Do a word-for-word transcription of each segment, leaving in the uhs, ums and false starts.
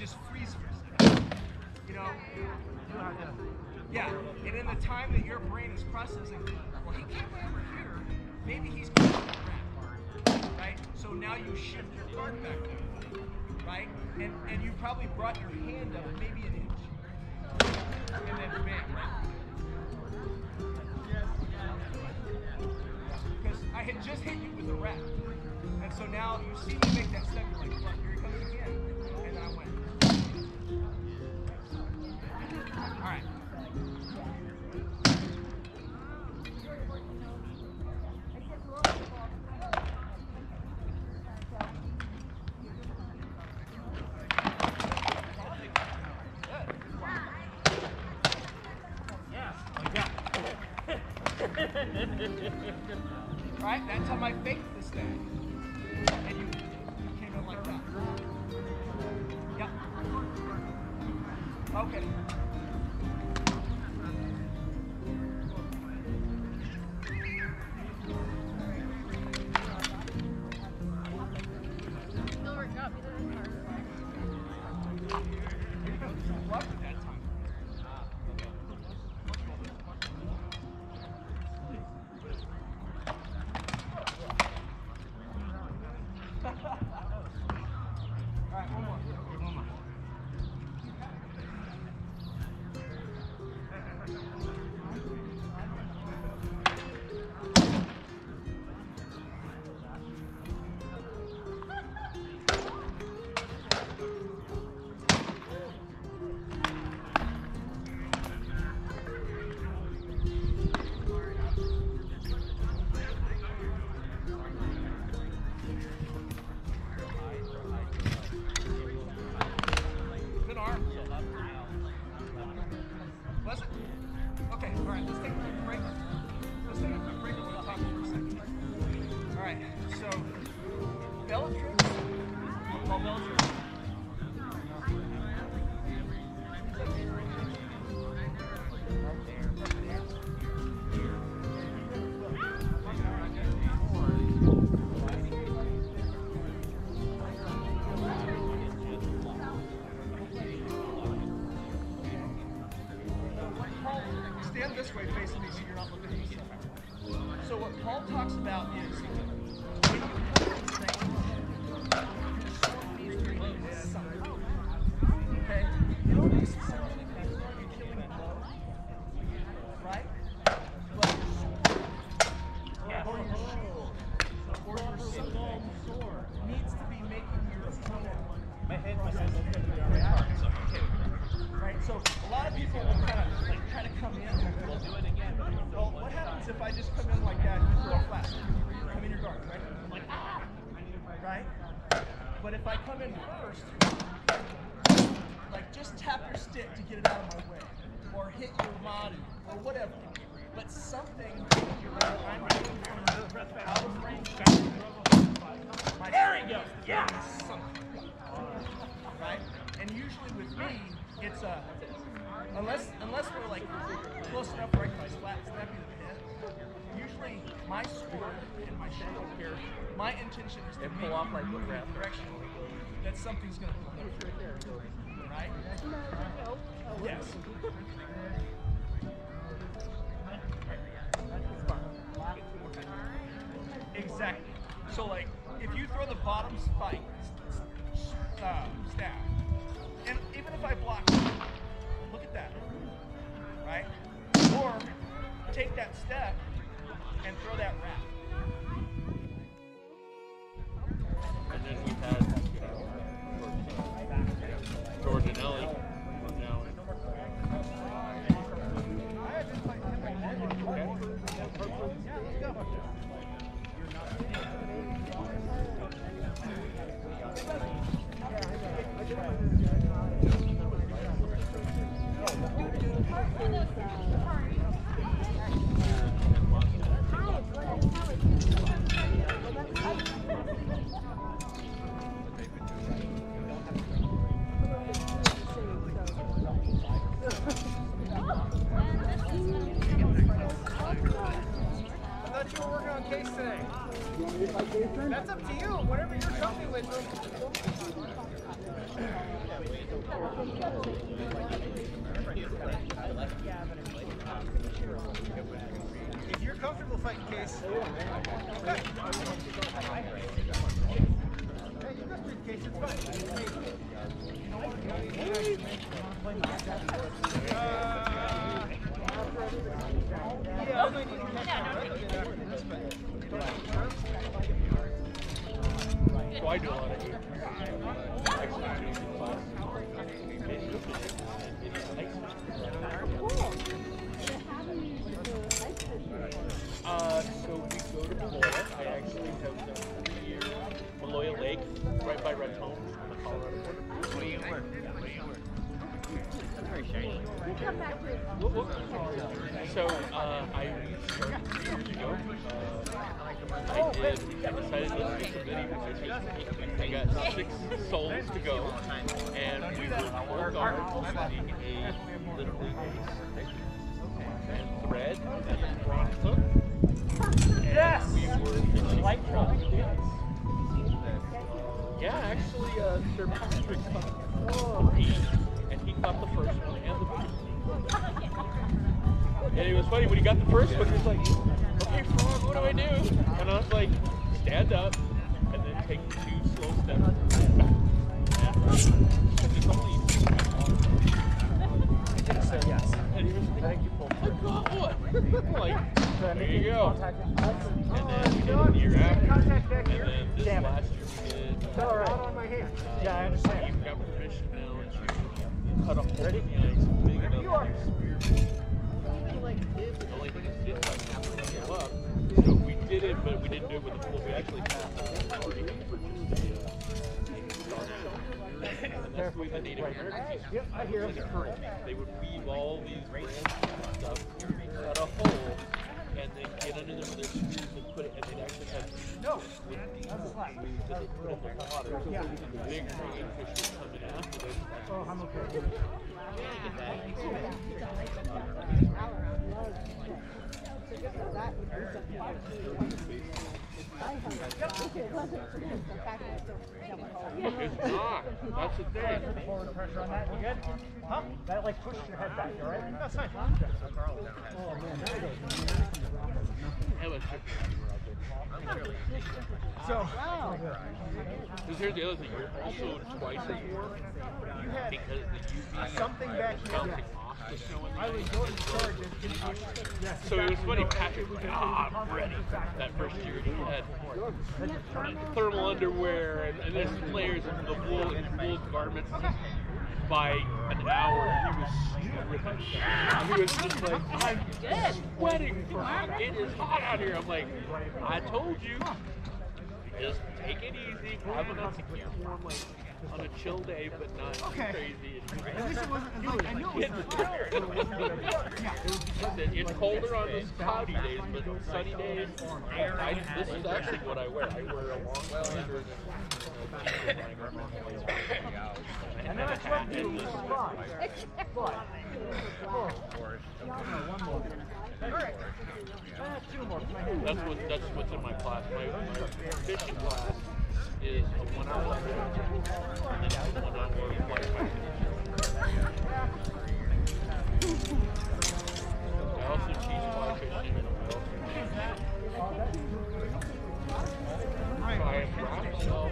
just freeze for a second. You know? Yeah, and in the time that your brain is processing, well, he came over here, maybe he's going to rat, right? So now you shift your guard back there, right? And and you probably brought your hand up maybe an inch, and then bam, right? Because I had just hit you with a rat, and so now you see me make that step, you're like, look, here he comes again, and then I went. All right. Right? That time I faked the stack. And you came in like that. Yep. Okay. Was it? Okay, all right, let's take a quick break. Let's take a quick break and we'll talk for a second. All right, so Bellatrix, well, Bellatrix. Stand this way facing me so you're not looking at each other. So what Paul talks about is when you something. Okay? You don't necessarily be killing a blow. Right? But yeah. Or your shield or your something needs to be making your opponent. My head was okay. Right? So a lot of people will kind of like try to come in. We'll do it again. Well, what happens if I just come in like that and throw a flat? Come in your guard, right? I'm like, ah! Right? But if I come in first, like just tap your stick to get it out of my way, or hit your body, or whatever. But something I'm out of range. There we go. Yes. Right? And usually with me, it's a uh, unless unless we're like close enough where I can flat snap you in the head. Usually my sword and my shield here, my intention is to make pull off like move in the direction that something's gonna pull up. Right? Yes. Exactly. So like if you throw the bottom spike uh, staff. And even if I block, look at that, right? Or take that step and throw that wrap. And then we had George and Ellie. Now, That's up to you. Whatever you're comfy with. If you're comfortable fighting Case, okay. Hey, you got three Case, it's fine. Uh, yeah, I might need to catch up after this, but So I do a lot of Uh, so we go to Florida. I actually have done three years. Maloya Lake, right by Raton, on the Colorado border. What do you work? What do you work? That's very shiny. So uh, I started three years ago. Uh, I did. I decided let's do some video research. I got six souls to go, and we were full guard using a literally a stick and thread and bronze hook. yes! We were fishing Light trout. Yeah, actually, uh, Sir Patrick caught three, and he caught the first one and the biggest one. And it was funny when he got the first one. He was like, "Okay, Frog, what do I do?" And I was like, "Stand up, and then take two slow steps back." And it's only. He did say yes. And he was like, I think you pulled "I got one." I'm like, through. there you go. And then we did it the year after. And then this Damn it. last year we did. It's all right. on my hand. Yeah, I understand. You've got permission now to cut a hole in the ice big enough to do spearfish. The only thing is, it's like to go up. So we did it, but we didn't do it with a pole. We actually passed it already and purchased a uh, and that's the way the Native Americans used Yep, I hear him. They would weave all these branches and stuff, cut a hole, and then get under them with their screws and put it, and they'd actually have No, with these that's a slap. screws that they put in the water. Yeah. And the big green fish would come in after this. Oh, I'm okay. It's not. That's the thing. Forward pressure on that. You good? Huh? That like pushed your head back, all right? That's fine. Oh man, there you go. It was So, because here's the other thing. You're also twice a year you had because the U V something back was here. bouncing off the snow in the I was ice. going to charge it. Yes, So it was funny, exactly. Patrick was like, ah, I'm ready. That first year he had thermal underwear and, and there's layers of the wool and wool garments. By an hour, he was stripping. He was just like, I'm sweating. It is hot out here. I'm like, I told you. Just take it easy. Have enough to keep warm, like on a chill day, but not Okay. crazy. At least it wasn't like I knew it was Listen, it's colder on those cloudy days, but sunny days, I, this is actually what I wear. I wear a long sleeve shirt And then I tried to do five. Five. Four. One more. All right. Uh, two more. That's what that's what's in my class. My, my fishing class is a one-hour and then a one-hour fly fishing. I also teach fly fishing and I also try and wrap myself.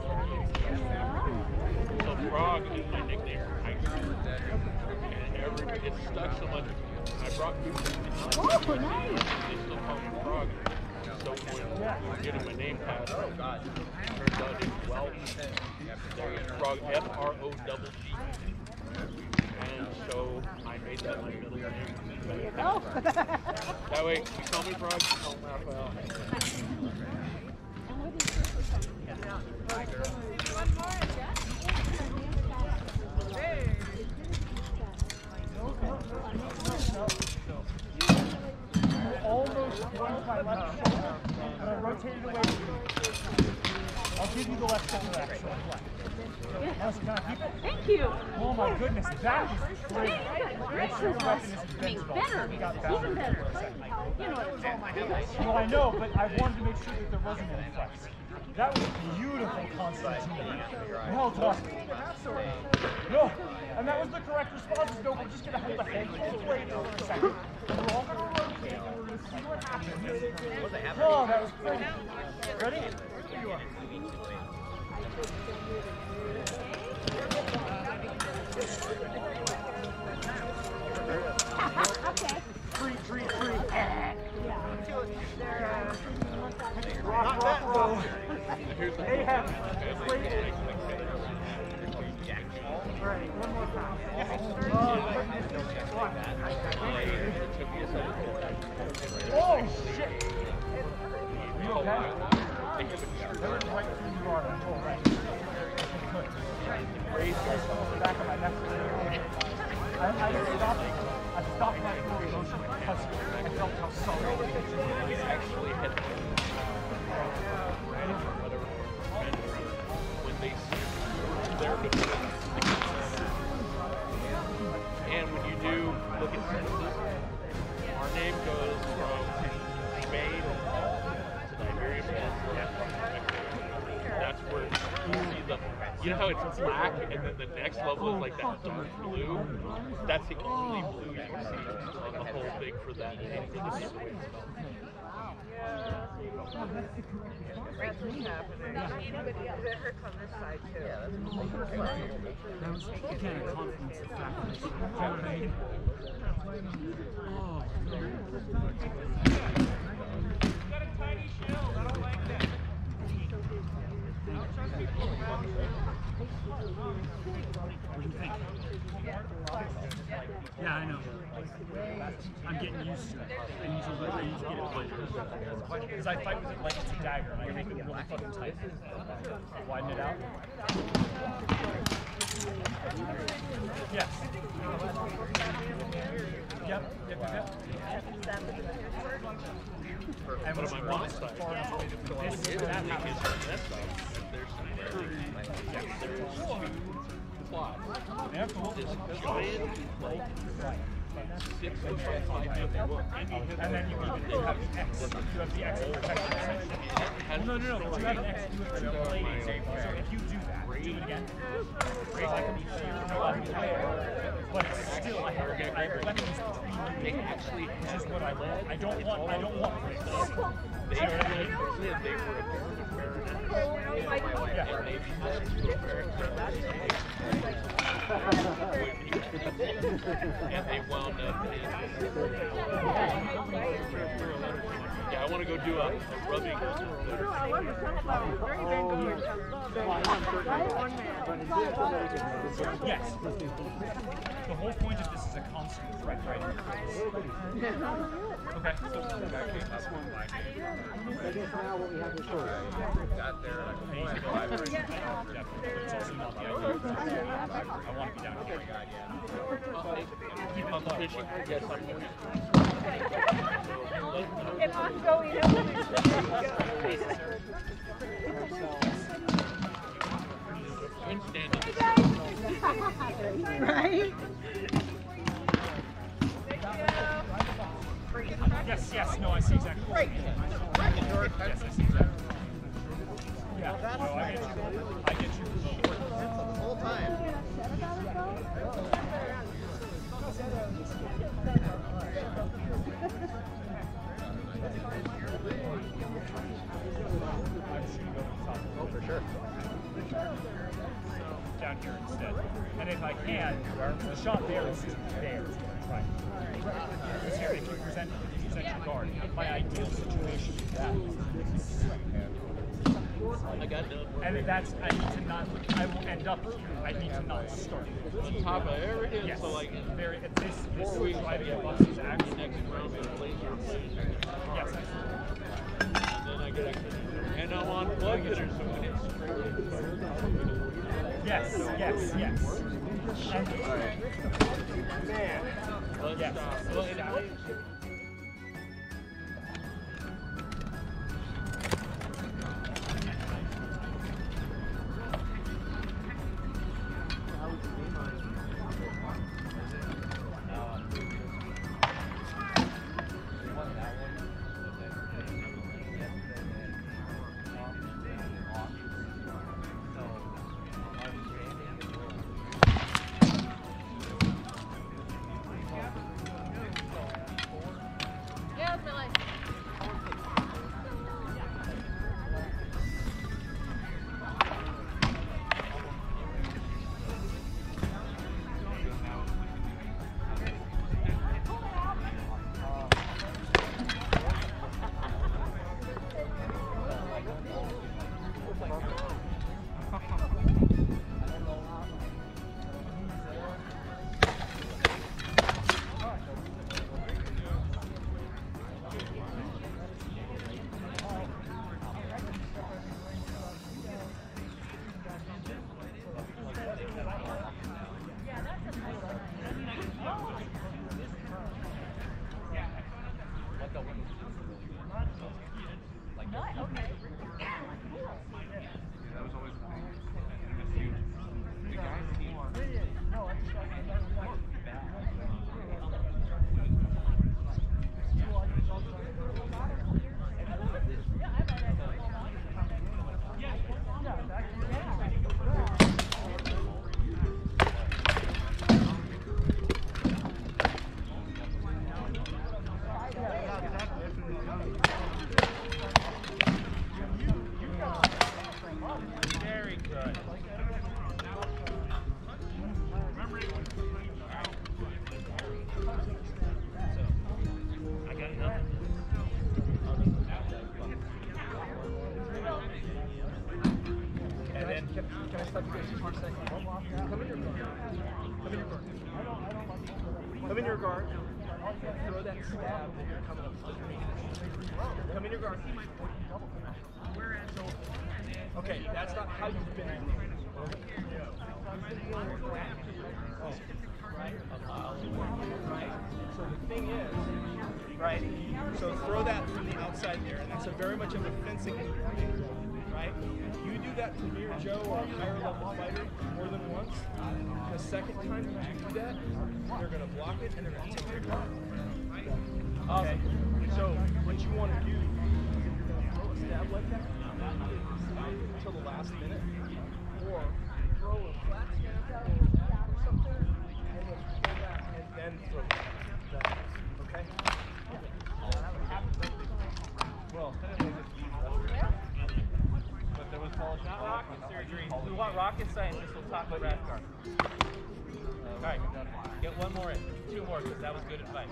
So Frog is my nickname for hiker. And every it's stuck so much. I brought people to Oh, nice. they still call me Frog. So when we're getting my name passed, oh God, it turns out it's Welsh. There is Frog, F R O double G. And so I made that my middle name. Oh. That way, you call me Frog, you call me Raphael. Almost one my left shoulder, but I rotated away from you. I'll give you the left shoulder extra. Elsie, can I keep it? Thank you. Oh my goodness, that is great. Great since last, I mean, better, even better. You know, it was all my head. Well, I know, but I wanted to make sure that there wasn't any flex. That was beautiful, Constantine. Well done. the correct response is no, we're just going to hold the handful of weight for a second. We're all going to rotate and we're going to see what happens. Oh, that was great. Ready? Here you are. Okay. Tree, tree, tree. They're, uh, Rock, rock, roll. Here's the Ahab. Wait. Ready, one more time. Oh, shit. You okay? That went right through your arm. Oh, right. Good. Raise yourself on the back of my neck. I, I stopped. I stopped my full motion because I felt how solid it was. He's actually had when they see their defense. And when you do look at census, our name goes from Spain to Iberian Peninsula. That's where you see the, you know how it's black and then the next level is like that dark blue? That's the only blue you see on the whole thing for that name for the situation. Breakthroughs happening. It hurts on this side too. Yeah, That was, again, a confidence factor. You know what I mean? Oh. got a tiny shield. I don't like that. What do you think? Yeah, I know. I'm getting used to it. I need to, I need to get it played. Because I fight with it like it's a dagger, and I make it really fucking tight. Widen it out. Yes. Yep, yep, yep, yep. And But when on my mom's side, this it and that is happens. that stuff. There's there's two plots. Yeah, cool. This giant, like, six foot by five foot book. And then you even you have the X. You have the X protection section. No, no, no. But you have an X. You have two blades. So if you do that, do it again. Great, I can be here. No, I can there. But it's still, I have, I have weapons between They actually, which is what I want. I don't want. I don't want bricks. they actually said they were a baronet. Yeah. And they had to a baronet. And they wound up in. Yeah, I want to go do a, a rubbing. I love the sunflower. Very vanguard. Yes. The whole point of this is a constant threat, right? Okay. So I guess now what we have is short. Got there. but it's also not the idea. I want to be down here. Keep on fishing. Yes, I'm And ongoing right? Yes, yes, no, I see exactly. Right. Yes, I see exactly. Yeah, no, I get you. I get you. The whole time. Oh, for sure. Down here instead. And if I can, the shot there is there. Right. Because here, if you present, if you present your guard, my ideal situation is that. I got done. And that's, I need to not, I will end up here. I need to not start. On top of everything, Yes. so like, Very, this, this before we driving get bus is actually, next round with a laser plane. yes, And then I get a, and I'm on plug it, so when it's straight. yes, yes, yes. And, Man, let's yes. stop. Well, and I- in your guard. Come in your guard. Throw that stab that you're coming up with. Come in your guard. So, okay, that's not how you've been. Right? Right? So the thing is, right? So throw that from the outside there, and that's a very much of a fencing angle, right? You do that to me or Joe or a higher level fighter more than once. The second time you do that, they're going to block it and they're going to take your guard. Okay? So what you want to do is if you're going to throw a stab like that, until the last minute, or throw a flat stab or something, and then pull that and then throw that. Okay? Well, but there was Paul not rocket surgery. We want rocket scientists will talk about Radgar. All right, get one more in, two more, because that was good advice.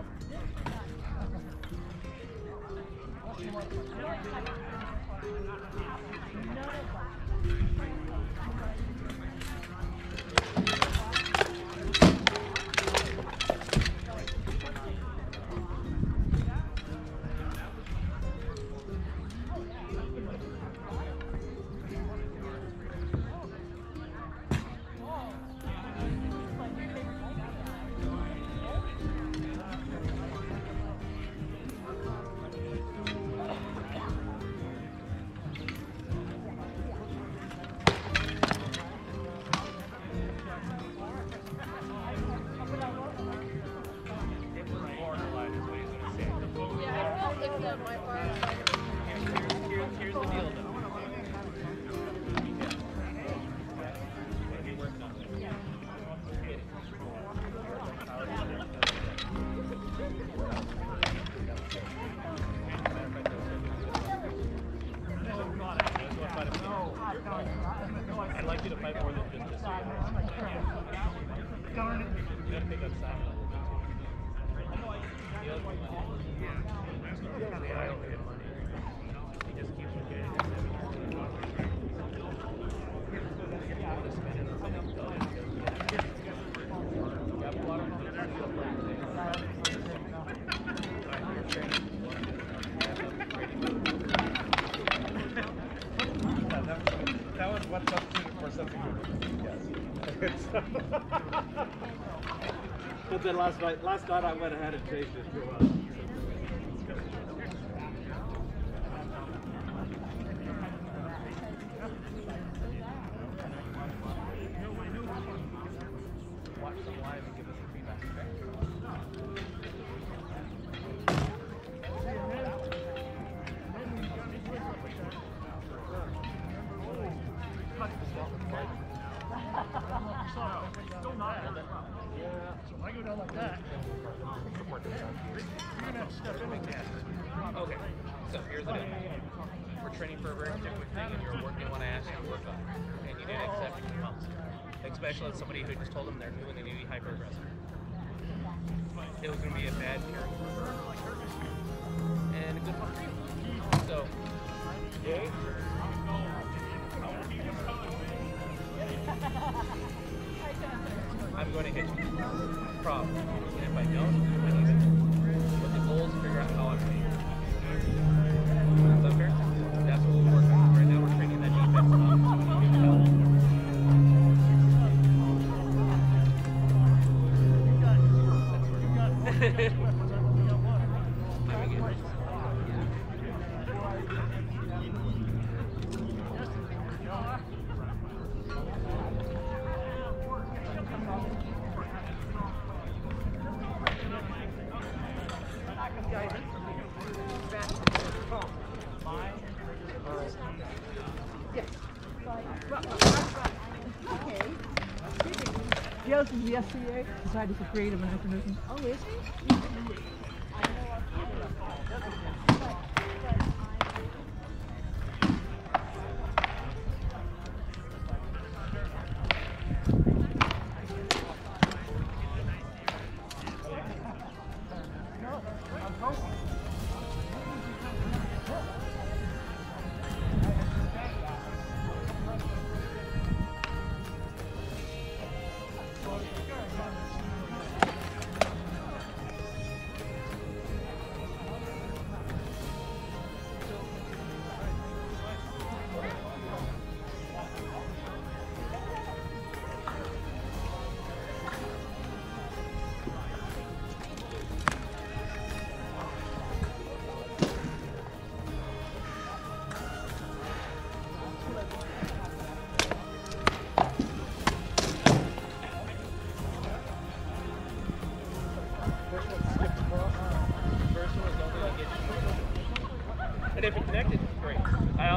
I'd like you to fight more than just this. Darn it. You gotta pick up side. He just keeps getting that was one substitute for something yes. But then last night, last night I went ahead and changed it to uh, watch them live and give us the feedback. So if I go down like that, you're going to have to step in like that. Okay, so here's the deal. We're training for a very particular thing, and you're working what I asked you to work on, and you didn't accept it. Especially as somebody who just told them they're doing and they need to be hyper aggressive. It was going to be a bad character and a good one. So, yay. I'm going to hit you. Problem. And if I don't, I leave it. But the goal is to figure out how I'm going to Is that fair? That's what we're working on. Right now we're training that defense up. That's right. Joe's from the S C A, Society for Creative Anachronism. Oh, is he?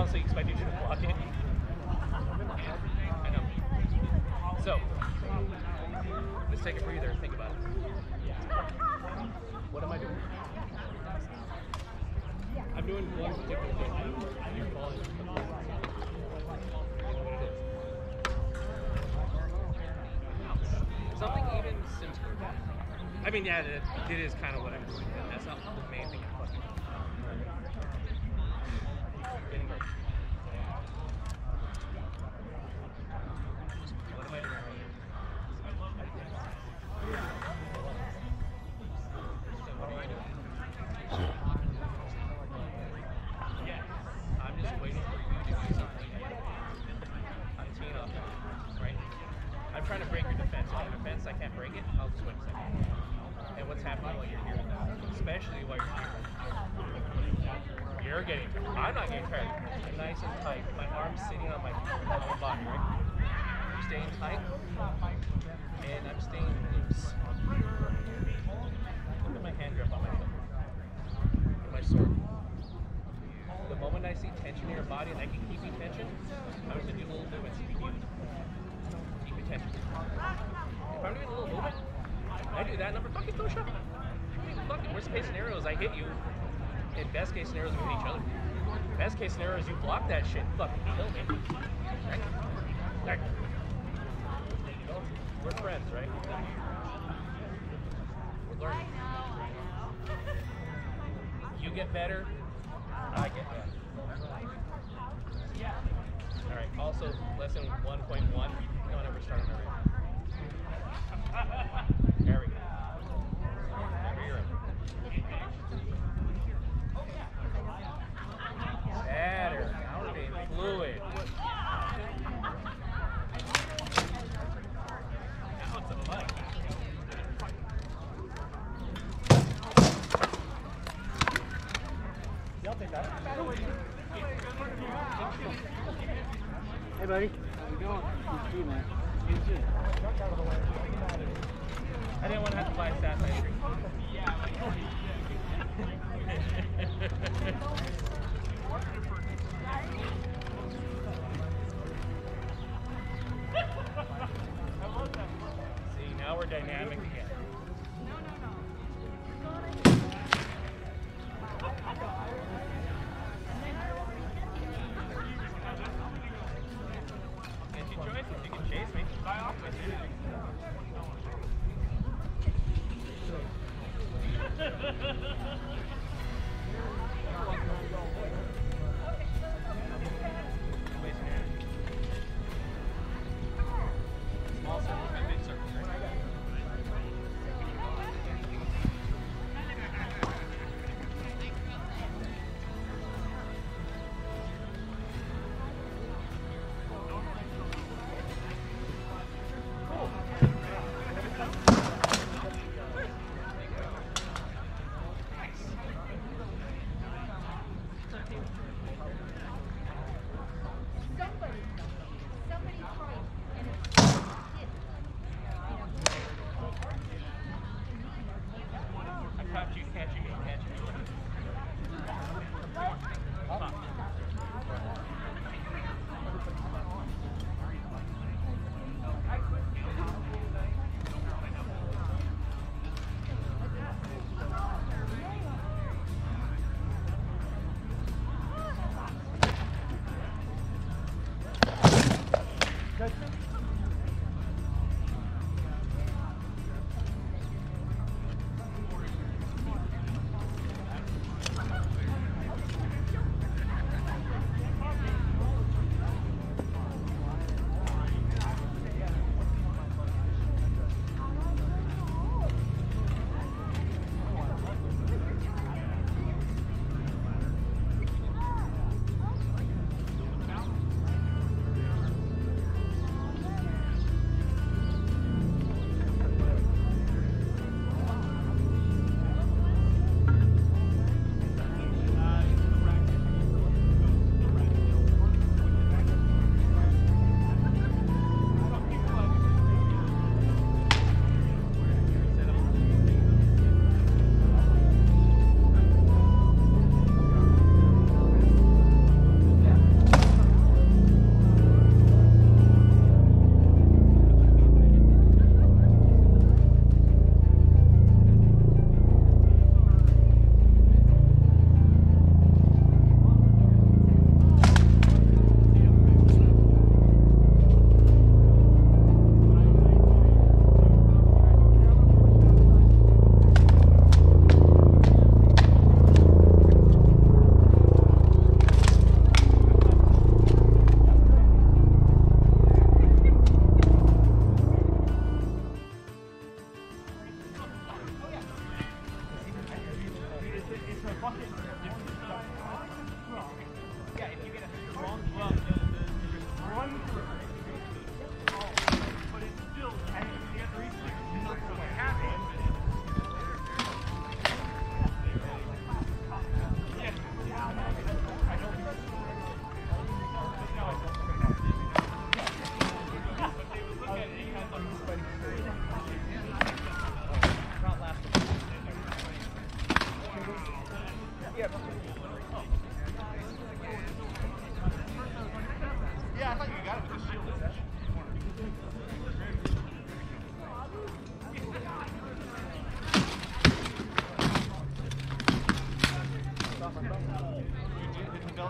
honestly expected you to block it. I know. So, let's take a breather and think about it. What am I doing? I'm doing one particular thing. You're calling it. You know what it is. Something even simpler. I mean, yeah, it, it is kind of what I'm doing. That's not the main thing I'm fucking doing. Getting ready. What am I doing? What am I doing? I'm just waiting for you to do something. I'm teeing up, right? I'm trying to break your defense. If your defense, I can't break it, I'll just wait a second. And what's happening while you're here? Especially while you're here. You're getting tired. I'm not getting tired. I'm nice and tight. My arm's sitting on my, on my body, right? I'm staying tight. And I'm staying loose. Look at my hand grip on my foot. Look at my sword. The moment I see tension in your body and I can keep you tension, I'm going to do little movements to keep you, keep you tension. If I'm doing a little movement, I do that number, fucking push up. I mean, fucking worst case scenario is I hit you, and best case scenario is we hit each other. Best case scenario is you block that shit, fucking kill me. Right? Right. We're friends, right? We're learning. You get better, I get better. Alright, also lesson one point one, don't ever start on a rate. There we go. Better. Stay fluid. Now it's a fight. Y'all take that. Hey, buddy. How's it going? Good to see you, man. You too. I didn't want to have to buy a staff ice cream. See, now we're dynamic again. Can't you join? You can chase me. Small circles and big circles, right?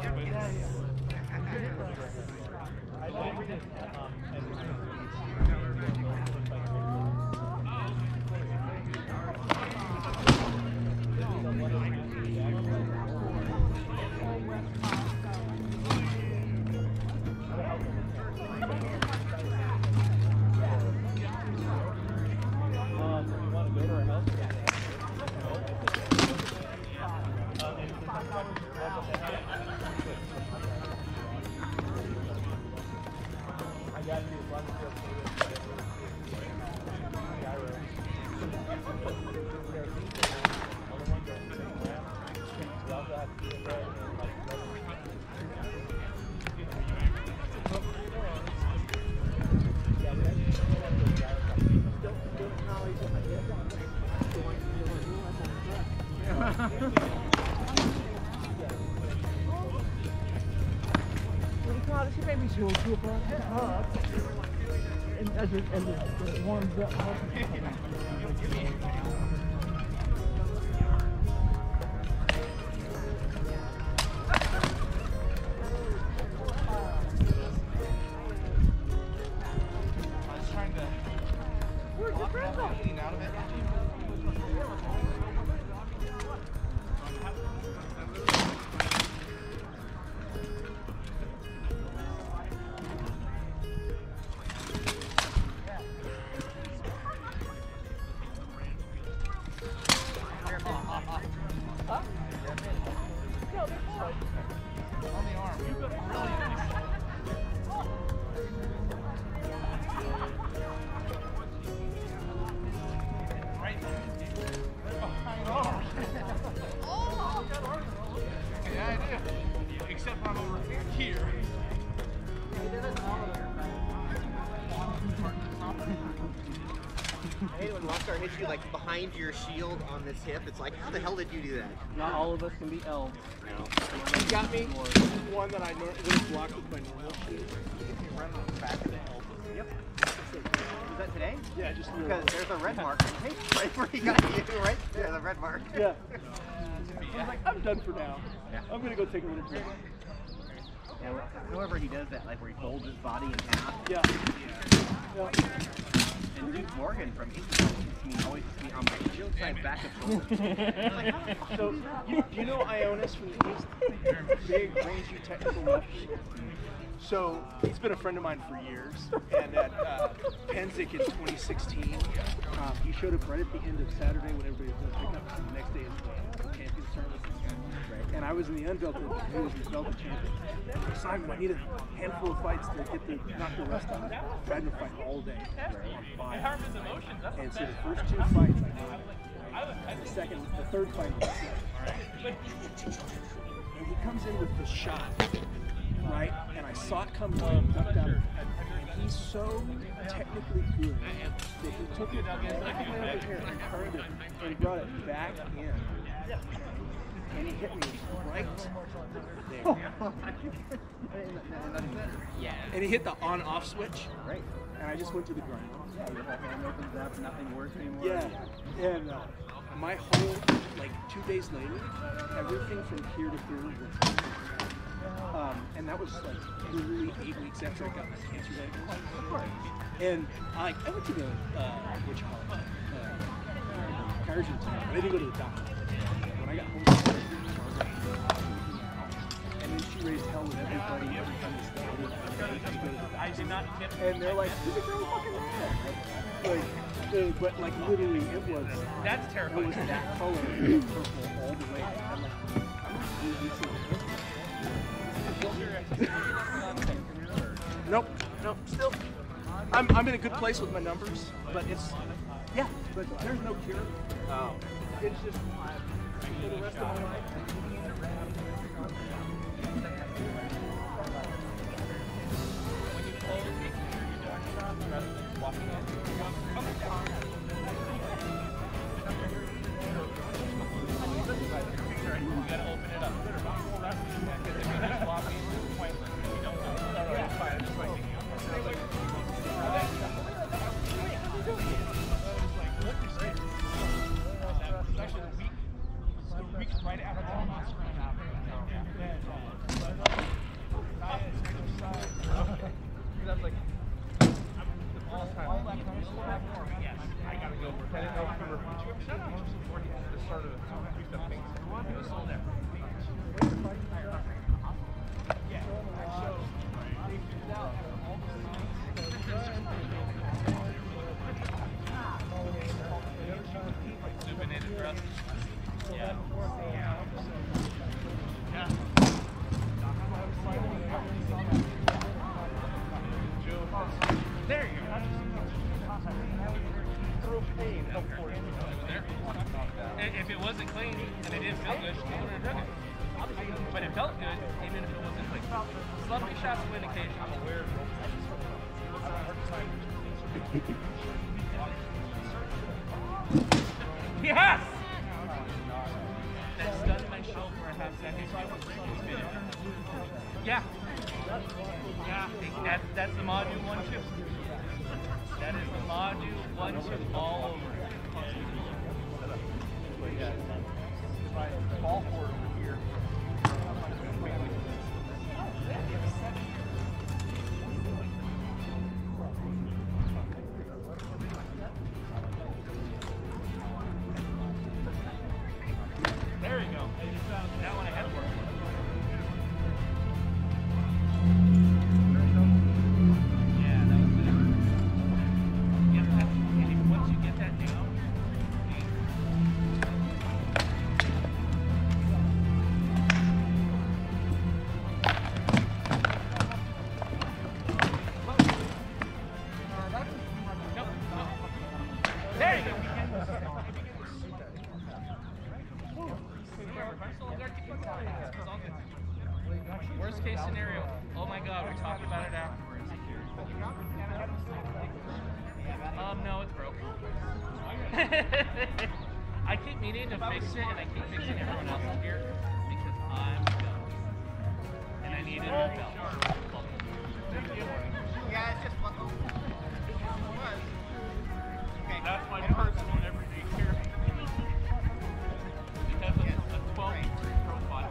She made me chill to up. And as it, as it warms up. Hey, when Rockstar hits you like behind your shield on this hip, it's like, how the hell did you do that? Not all of us can be elves. You got me one that I would have blocked with my normal shield. Run on the back of the elbow. Yep. Was that today? Yeah, just because there's a red mark. Hey, right where he got you, right there, the red mark. Yeah. I was like, I'm done for now. Yeah. I'm gonna go take a little break. Yeah, however he does that, like where he folds his body in half. Yeah. Yeah. And Luke Morgan from East me always sees me on my shield side back up shoulder. So, you, you know Ionis from the East? Big, rangy, technical left. So, he's been a friend of mine for years. And at uh, Penzic in twenty sixteen, um, he showed up right at the end of Saturday when everybody was going to pick up. And the next day is the champion service. And I was in the unbelted, he was in the belted champion. Simon, I need a handful of fights to get the knock the rest out. I had to fight all day on five. And so the first two fights I got. The second, the third fight was sick. And he comes in with the shot, right? And I saw it come down, ducked out. And he's so technically good that he took it all the way over here and turned it and brought it back in. And he hit me right there. Yeah. And he hit the on-off switch. Right. And I just went to the ground. Yeah, your hand opens up, nothing works anymore. Yeah. And uh, my whole, like two days later, everything from here to here was um, and that was like literally eight weeks after I got my cancer diagnosis. And I, I went to the, uh, what you call it, uh, Kaiser town. I didn't go to the doctor. When I got home, and then she raised hell with everybody, every time they started. I did not get. And they're like, "Who's the girl fucking mad?" Like, uh, but like literally, it was. That's terrifying. It was that color, purple all the way. I'm like, nope, nope. Still, I'm I'm in a good place with my numbers, but it's yeah. But there's no cure. Oh. It's just for the rest of my life. Shut up. The start of the things. It was sold out. Yeah. So they figured out all the Zooming in and thrust. Yeah. Yeah. Yeah. There you go. If it wasn't clean and it didn't feel good, she would have done it. But it felt good, even if it wasn't clean. Sloppy shots win occasionally. I'm aware of Yes! That stunned my shoulder for a half second. Yeah. Yeah. That, that's the module one two. That is the module one two all over. Yeah. My ball court over here. There you go. That one ahead work. Yeah, that was good. Get that, and if, once you get that down, there you go. Worst case scenario. Oh my God, we're talking about it afterwards. Um, no, it's broke. I keep meaning to fix it, and I keep fixing everyone else's gear because I'm dumb. And I need a new belt. Yeah, it's just one. Okay. That's my personal everyday gear. Because of a twelve inch profile.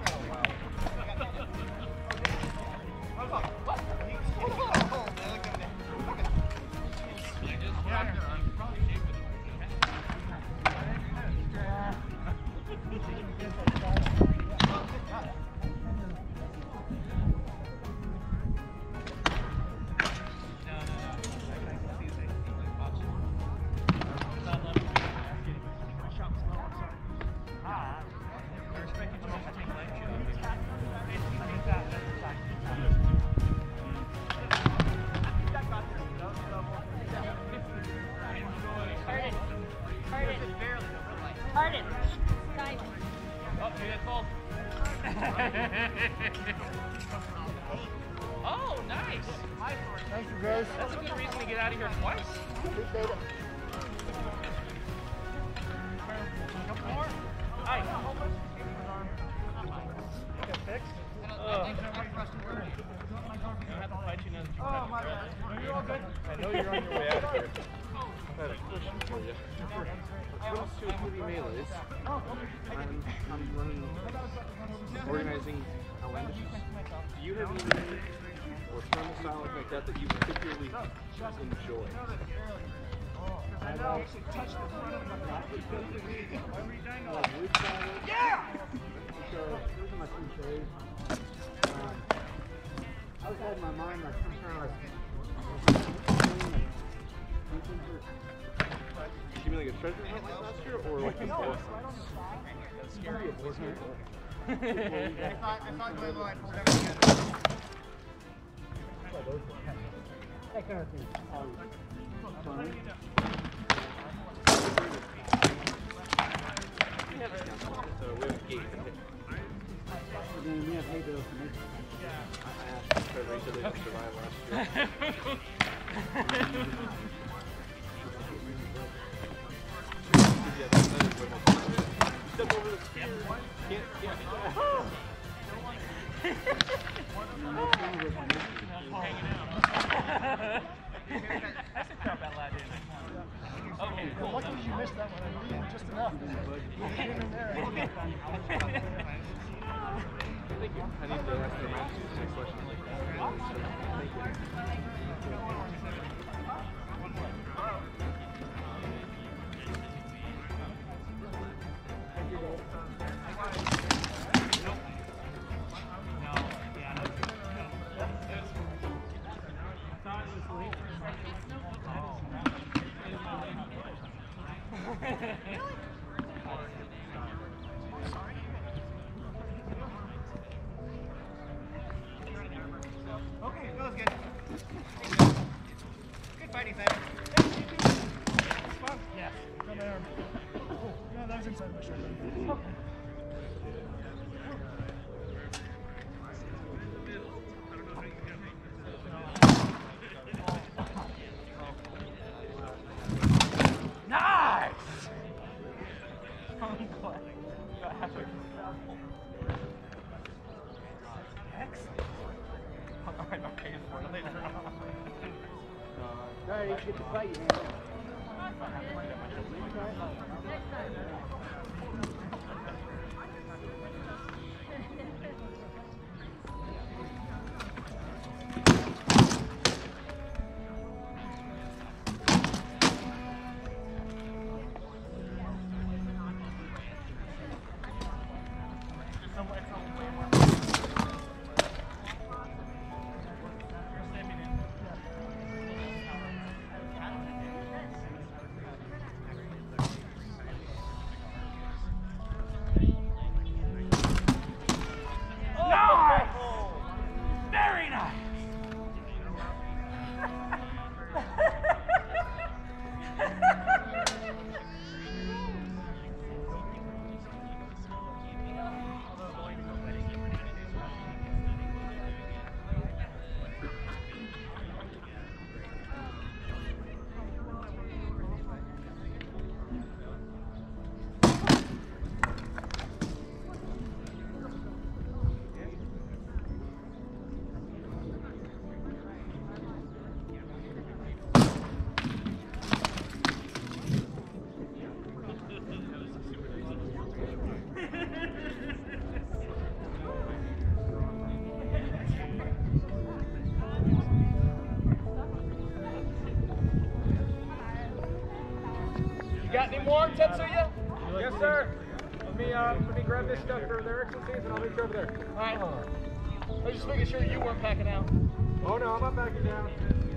Pardon. Guys. Oh, you got cold. Oh, nice. Thank you, guys. That's a good reason to get out of here twice. Appreciate it. Couple more. Hi. Got fixed? Uh, I have to fight you now that you've Oh, my had bad. it. You're all good. I know you're on your way out here. I had a question for you. When it comes to movie melees, I'm, I'm running, organizing outlandishes. Do you have any or thermal style like that that you particularly enjoy? I know. Yeah! So, those are my two faves. Um, I was had in my mind, like, some kind of like, you mean like a treasure hunt like last year, or like a boss hunt? That's scary. I thought, I thought going low, I pulled everything together. That kind of thing. Um, fun. So we have a gate. And then we have hay bales to make. I asked Trevor, he said they didn't survive last year. Yeah, that, that is way more fun. Step over the spear. Can't, can't. Hanging out. That's a crap out loud, isn't it? Okay, cool. Lucky you missed that one. I needed just enough. Get in there. Thank you. I need to ask the next question. Thank you. Okay, that was good. Good fighting, Simon. Yes. Got my arm. Oh, no, that was inside my shirt. Okay. Nice! I'm glad. Got halfway. Excellent. I'm not paying for it later on. Alright, you get to fight, man. Very nice! Got any more, Tetsuya? Yes, sir. Let me, uh, let me grab this stuff for their excellencies and I'll meet you over there. Alright. I was just making sure you weren't packing out. Oh no, I'm not backing down.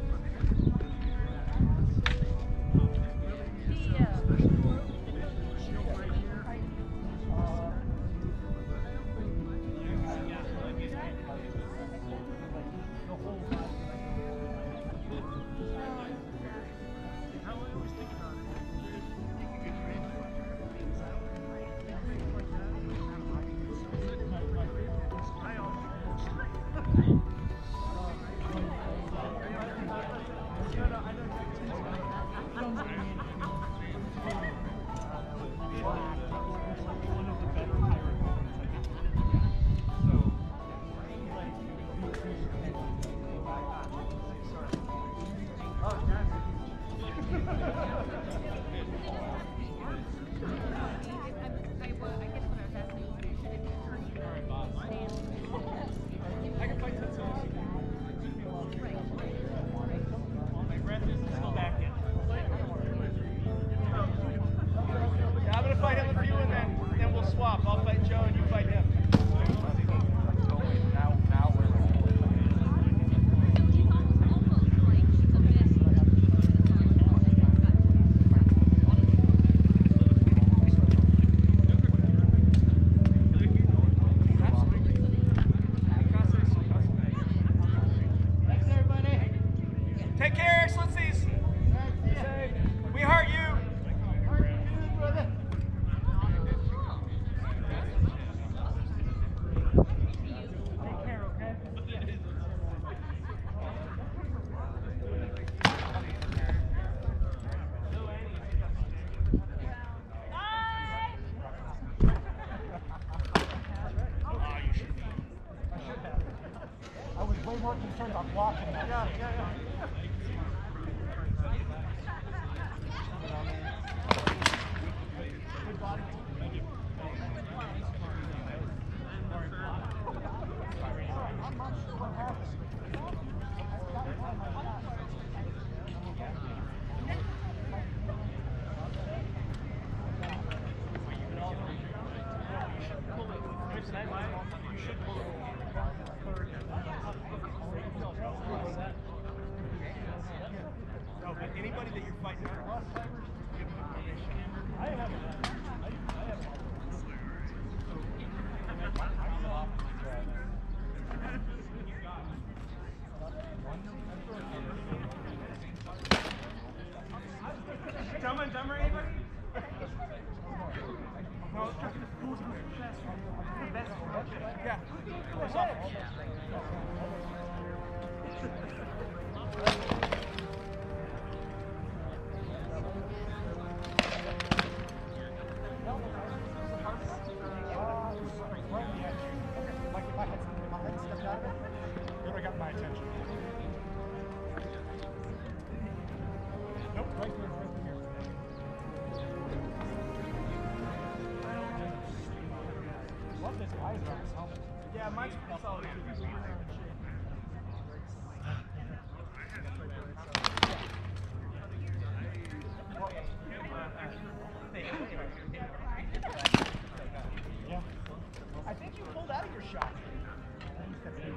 More concerned about blocking that. Yeah, yeah, yeah. Good body. I'm not sure what happened. You should pull it. No, but anybody that you're fighting cross fibers, give them permission. Yeah, mine's pretty solid. Yeah. I think you pulled out of your shot. Okay.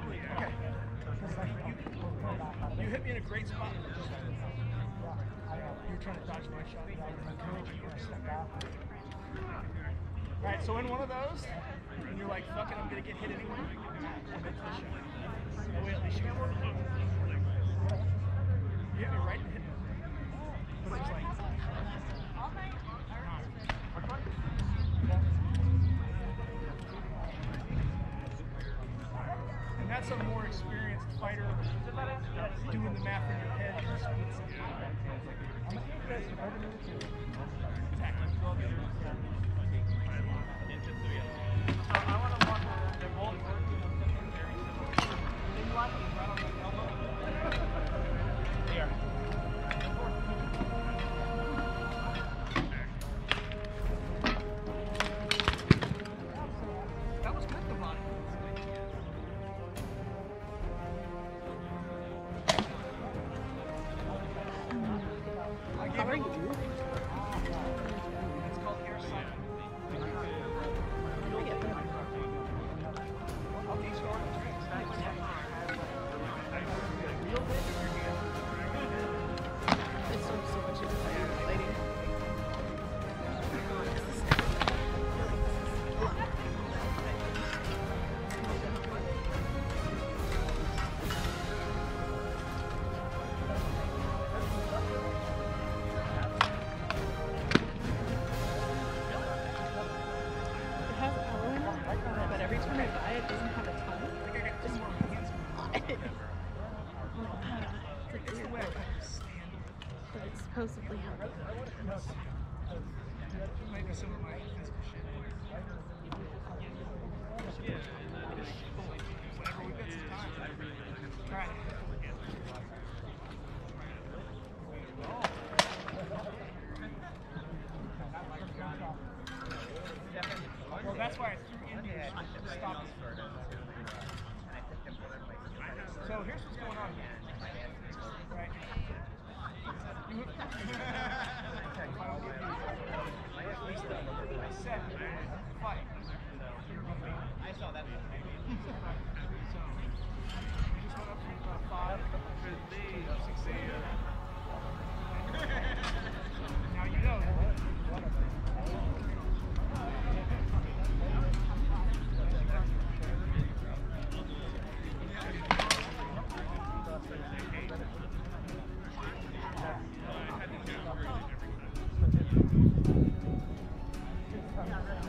You, you hit me in a great spot. Yeah, I know. You were trying to dodge my shot. Yeah, I was encouraging you to step out. Alright, so in one of those, and you're like, fuck it, I'm gonna get hit anyway. I'll make the shot. Oh, wait, at least you got it. You hit me right in the hip. But it was like, and that's a more experienced fighter doing the math in your head. That was good, Devon. How are you? It's called air silent. Okay, so It's so, so much exciting. It has Ellen, but every time I buy it, it doesn't have a ton. It's more It's like weird, but it's supposedly healthy. might be some of my physical shit. Whenever we get some time. Alright. Well, that's why I threw in here to stop this. So here's what's going on here. Right. You I said, fight. I saw that. So, we just went up to about five, six, eight. Now you know. Yeah.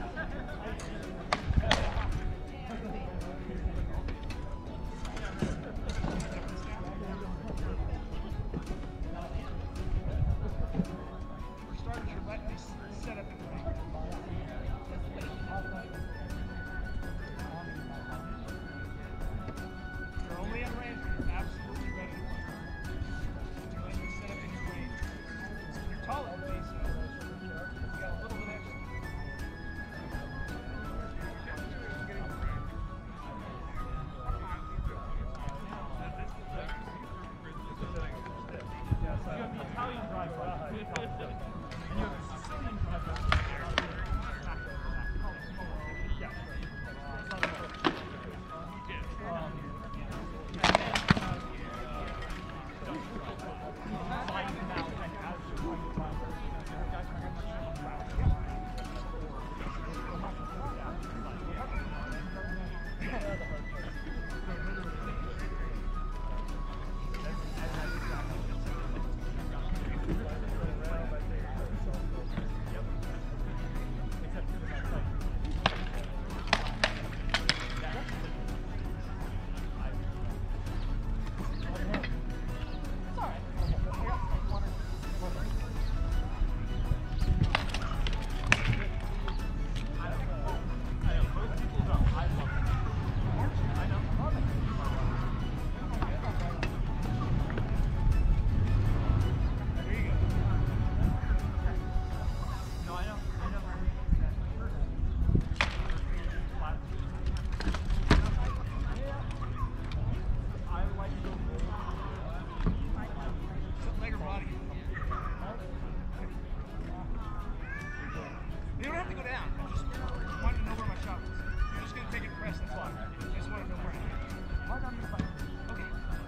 to go down. I just wanted to know where my shot was. You're just going to take it press, that's why. I just want to know where I am. Okay.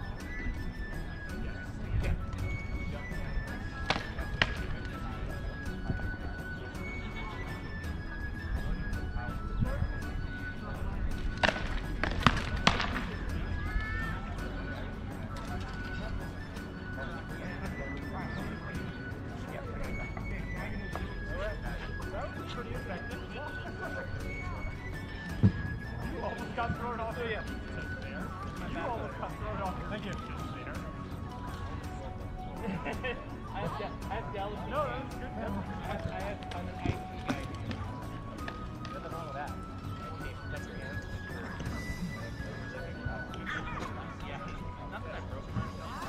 Yeah. Got thrown off here. You almost got thrown off. Thank you. I have I have Dallas. No, that's good. I have I have I'm an I T guy. Nothing wrong with that. Okay, that's your hand. Yeah. Not that I broke it.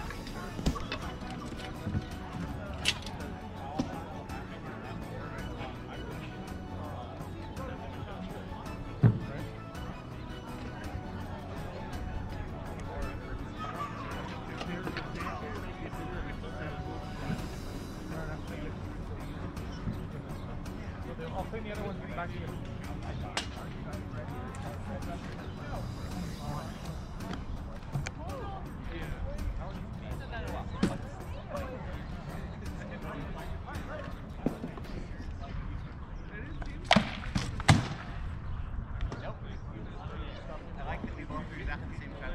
I'll clean the other ones back to you. Nope. I like that we both do that at the same time.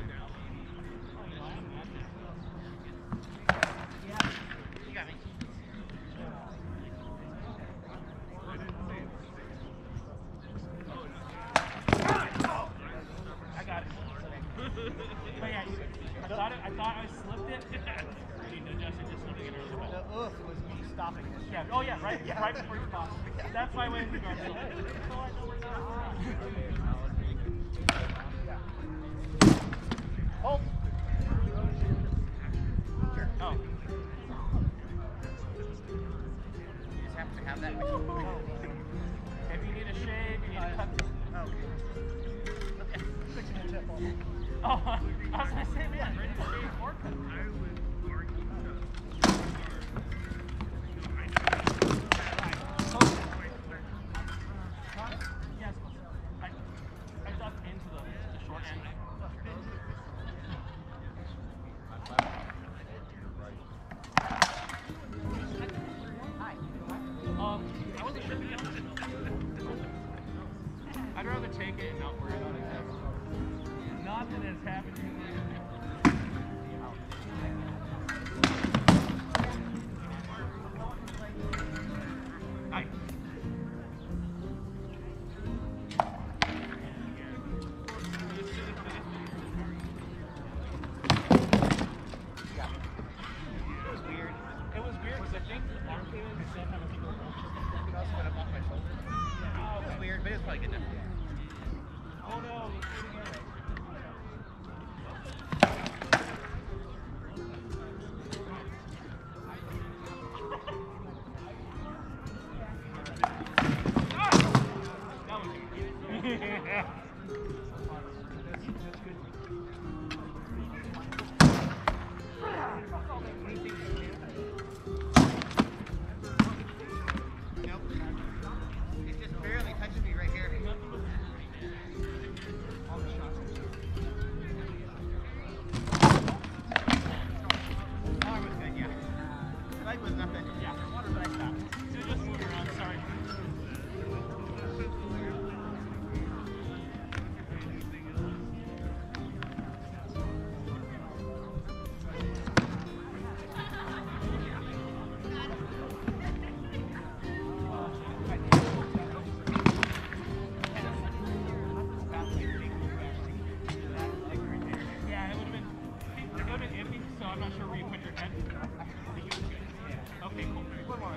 You got me. I got it. But yeah, I thought it, I thought I slipped it. You need to adjust it just something in early. The oof was me stopping this. Yeah. Oh yeah, right, yeah. Right before you stopped. That's why I went to guard. So I know where that Hold. Sure. Oh. You just have to have that. If you need a shave, you need to cut this. Oh, okay. Fixing the tip off. Oh, I was going to say, man, ready to shave or cut. Yes, I, I ducked into the, the short end. Um, I wasn't sure. I'd rather take it and not worry about it. Not that it's happening. Hi. It was weird. It was weird because I think the arm came in at the same time I think it was went up off my shoulder. It was weird, but it was probably good enough. Oh no. Yeah. Nope. It's just barely touching me right here. All the shots. Arm was good, yeah. Leg was nothing. Yeah. But I stopped. So just moving around, sorry. I'm not sure where you put your head. Okay, cool. One more.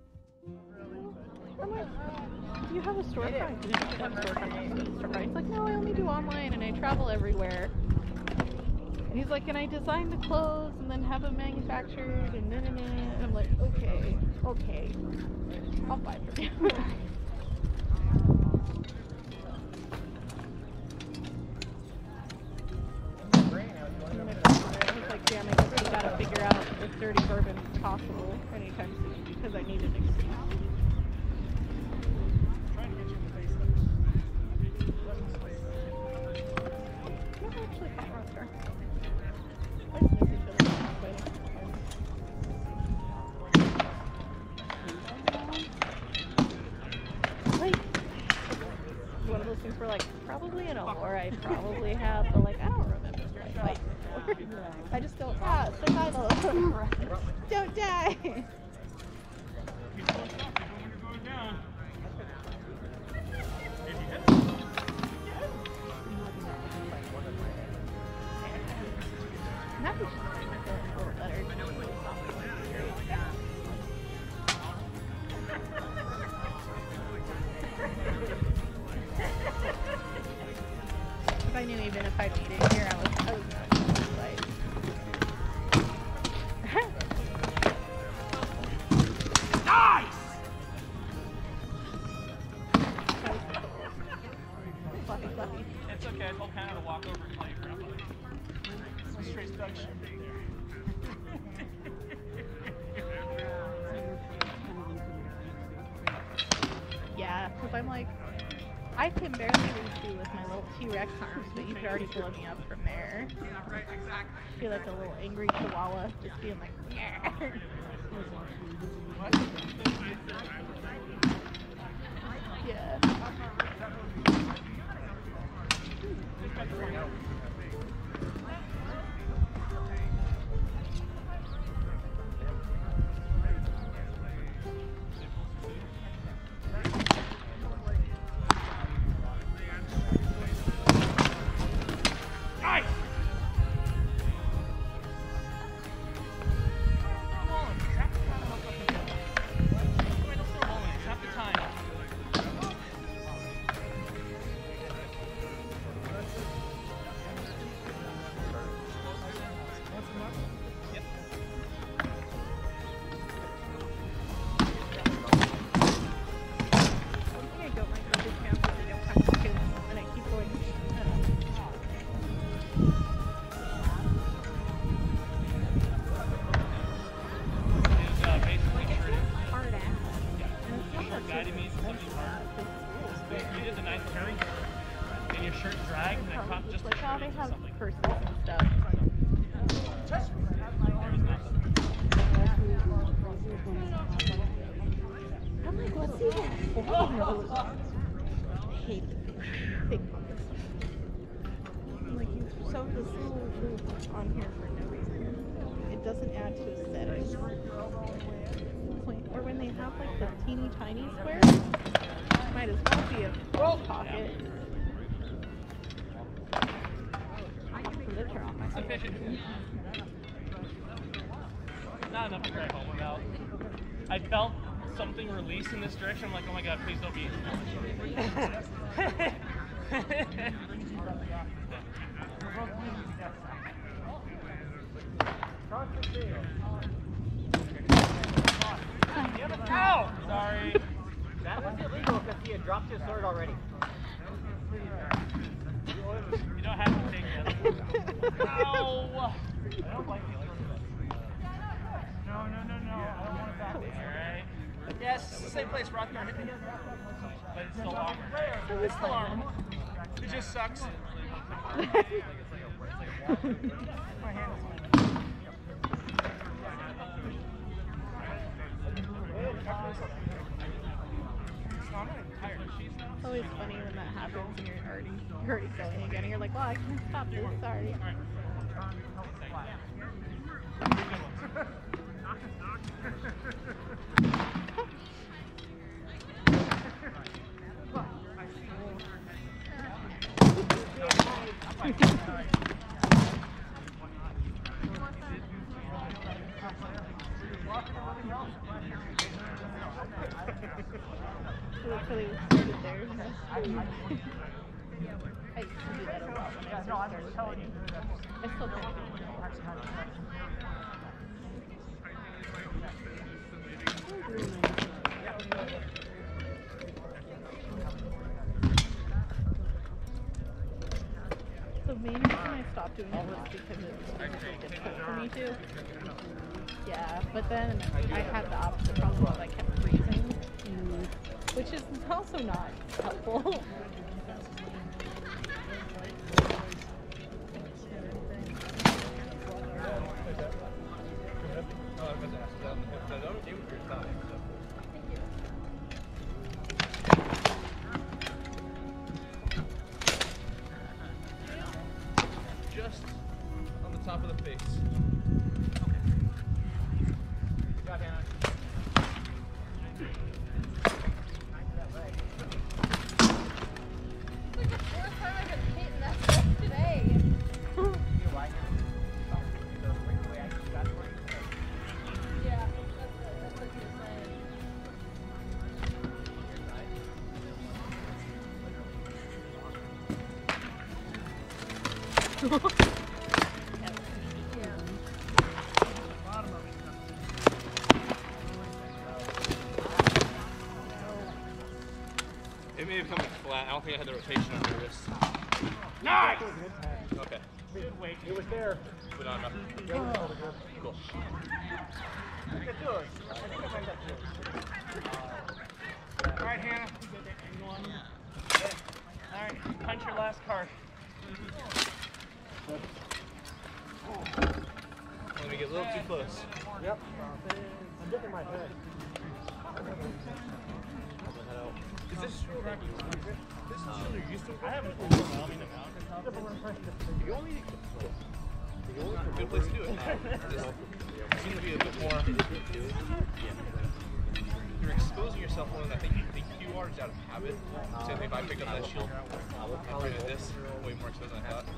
I'm like, do you have a storefront? Do you have a storefront? He's like, no, I travel everywhere. And he's like, can I design the clothes and then have them manufactured and then and I'm like, okay, okay, I'll buy for you. I was like, damn, I guess we gotta figure out if dirty bourbon is possible anytime soon because I need an excuse. Trying to get you in the face No, actually, hot roster. I just miss each other. Like, one of those things where, like, probably in a war I probably have, but, like, I don't remember my fight before. I just go, ah, survival. Don't die. That was just a little better. If I knew even if I made it here, I was, I was not going to fight. Nice! Fluffy, fluffy. It's okay, I told Hannah to walk over and play grandpa. Some straight stuck shit right there. Yeah, because I'm like, I can barely reach you with my little T-Rex arms, but you could already blow me up from there. I feel like a little angry chihuahua, just being like, yeah. Yeah. Nice! Not enough to drive home without. I felt something release in this direction. I'm like, oh my god, please don't be. Ow! Sorry. That was illegal because he had dropped his sword already. You don't have to take that. Ow! I don't like the No, no, no, no. I don't want it that way. Alright. Yes, it's the same place Rockmore hit me. But it's still armor. It's still armor. It just sucks. My hand is It's always funny when that happens and you're already, you're already going again and you're like, well, I can't stop this, sorry. Literally started there. I used to do that a lot when I first started fighting. I still do. The main reason I stopped doing it was because it was really difficult for me to. Yeah, but then I had the opposite problem of I kept freezing, which is also not helpful. Just on the top of the face. Got down. It's like the fourth time I've been hitting that stuff today. Yeah, that's, that's what you're saying. It may have come flat. I don't think I had the rotation on my wrist. Nice! Okay. It was there. But not enough. Cool. All right, Hannah. All right, punch your last card. Let me get a little too close. Yep. I'm dipping my head. Is this true? This is true. You're used to it? I haven't pulled one out in the mountain. You only good place to do it. Um, this seems to be a bit more. You're exposing yourself more than I think you think you are, just out of habit. So if I pick up that shield, I put it this way more exposed than I thought.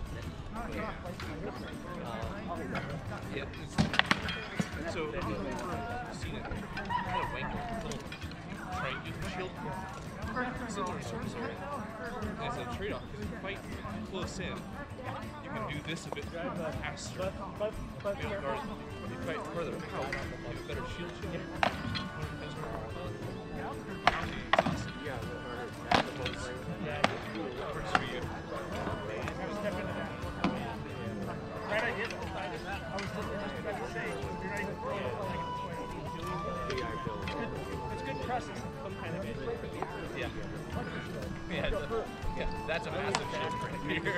Um, yeah. It's, so if you've ever seen it, kind of wank a little triangular shield. Similar surface area. And it's a trade-off because if you're quite close in, you can do this a bit faster. You know, guard you quite further out. You have a better shield shield. Yeah, Works for you. Right idea. I was just about to say, you're not even throwing it like it's good press in some kind of edge. Yeah. Yeah, the, yeah, that's a massive shift right here.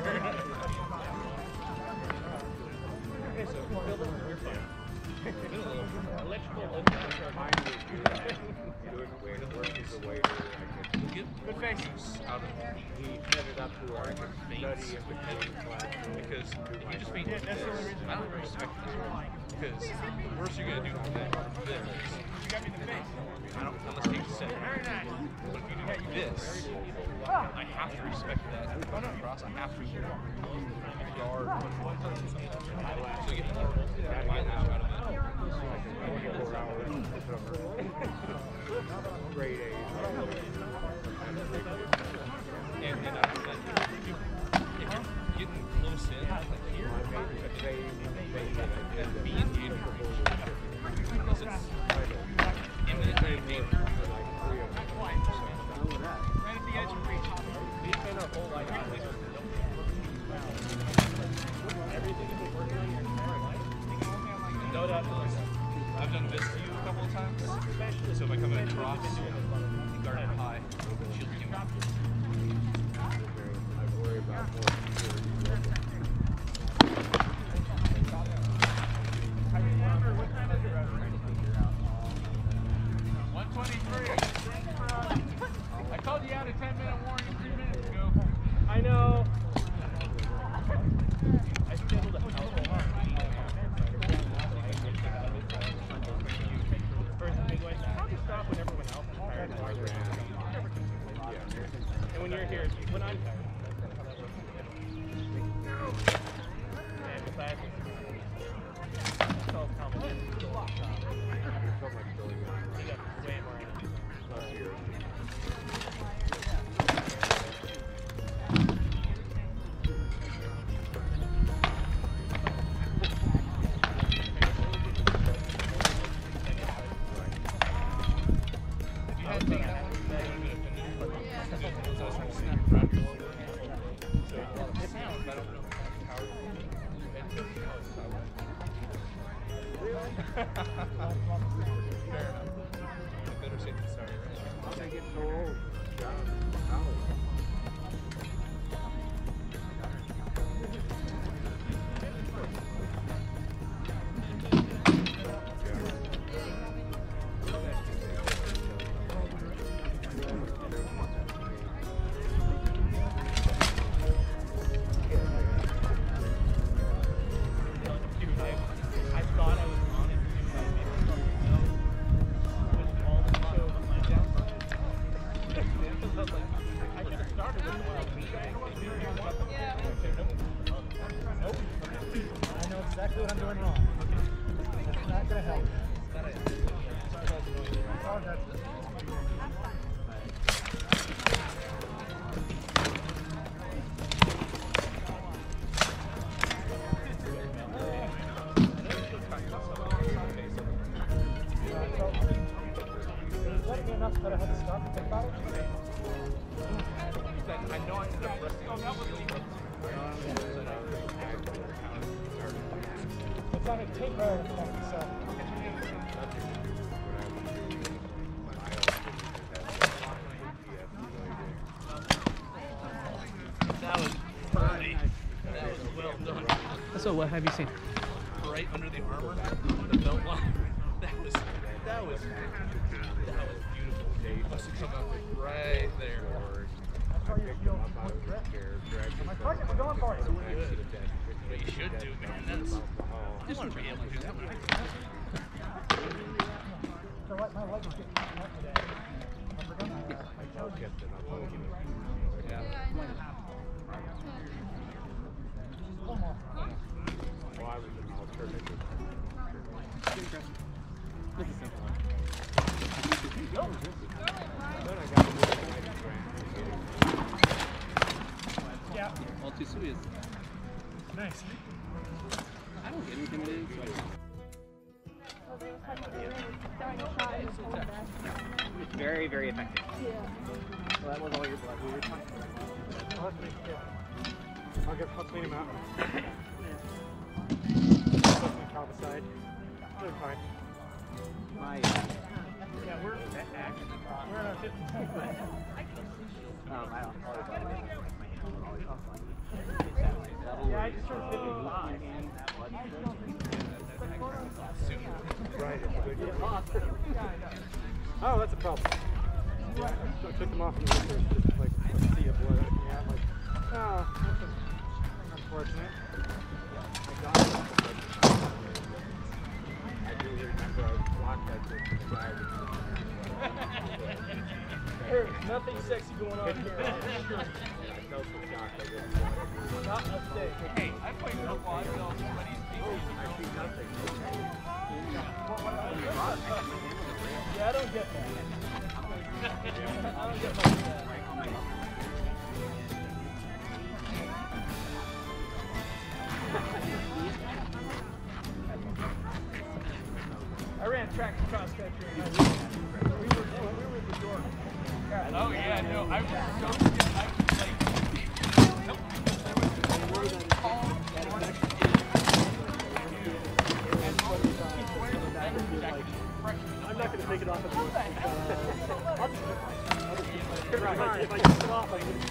Okay, so build it, you're fine. Electrical Good, good faces out of it. He headed up to our study in between classes. Because if you just paint this, I don't respect this. Because the worst you're going to do for that is this. I don't, unless you set. But if you do this, I have to respect that. Across, I have to guard. So you get more mileage out of it. twenty-four hours grade A. And, and after that, if you're getting close in, like here, and be engaged because it's imminent and danger. right at the edge of reach. Maintain our whole life. Everything you've been working on your entire life. No doubt. I've done this to you a couple of times. So if I come in across, guard it high, shield you. I worry about more security. one twenty-three. I called you out a ten minute warning three minutes ago. I know. I scheduled a house. How do you stop when everyone else is tired? And when you're here, when I'm tired. And besides, it's all complicated. You got way more energy. Better safe than sorry, right? How'd I get so old? Golly. That was pretty. That was well done. So what have you seen? Right under the armor, the belt line. That was that was that was beautiful. Must have come up right there. We're going for it. Good. What you should do, man. That's I just want to be able to do something like that. So what? My leg is getting cut up today. I forgot my, uh, my toe kept it up. Yeah. One more. Well, I was an alternative. This is simple. Then I got a little lighting grant. Yeah. All too sweet. Nice. I don't get anything it is. It's very, very effective. Yeah. Well, that was all your blood. We were talking about. I'll, yeah. I'll, get, I'll clean him out. Put him on top aside. They're fine. My, uh, Yeah, we're, we're in our fifty-second. um, I don't Yeah, I just turned fifty-five. Right, it's good. Oh, that's a problem. Yeah, I took them off from the liquor, just like a sea of blood. Yeah, I'm like, oh, that's unfortunate. I got it. I do remember I blocked that with the guy. There's nothing sexy going on here. I felt so shocked. I didn't want to do it. Not a stick. Hey, I played football. I know somebody's I see nothing. Yeah, I don't get that. I don't get much of that. I ran track and cross country in high school. We were, we were at the door. Oh yeah, no, I was so scared. I was like, nope. There was a tall, I'm not going to take it off of the I'll just if I take it off, I can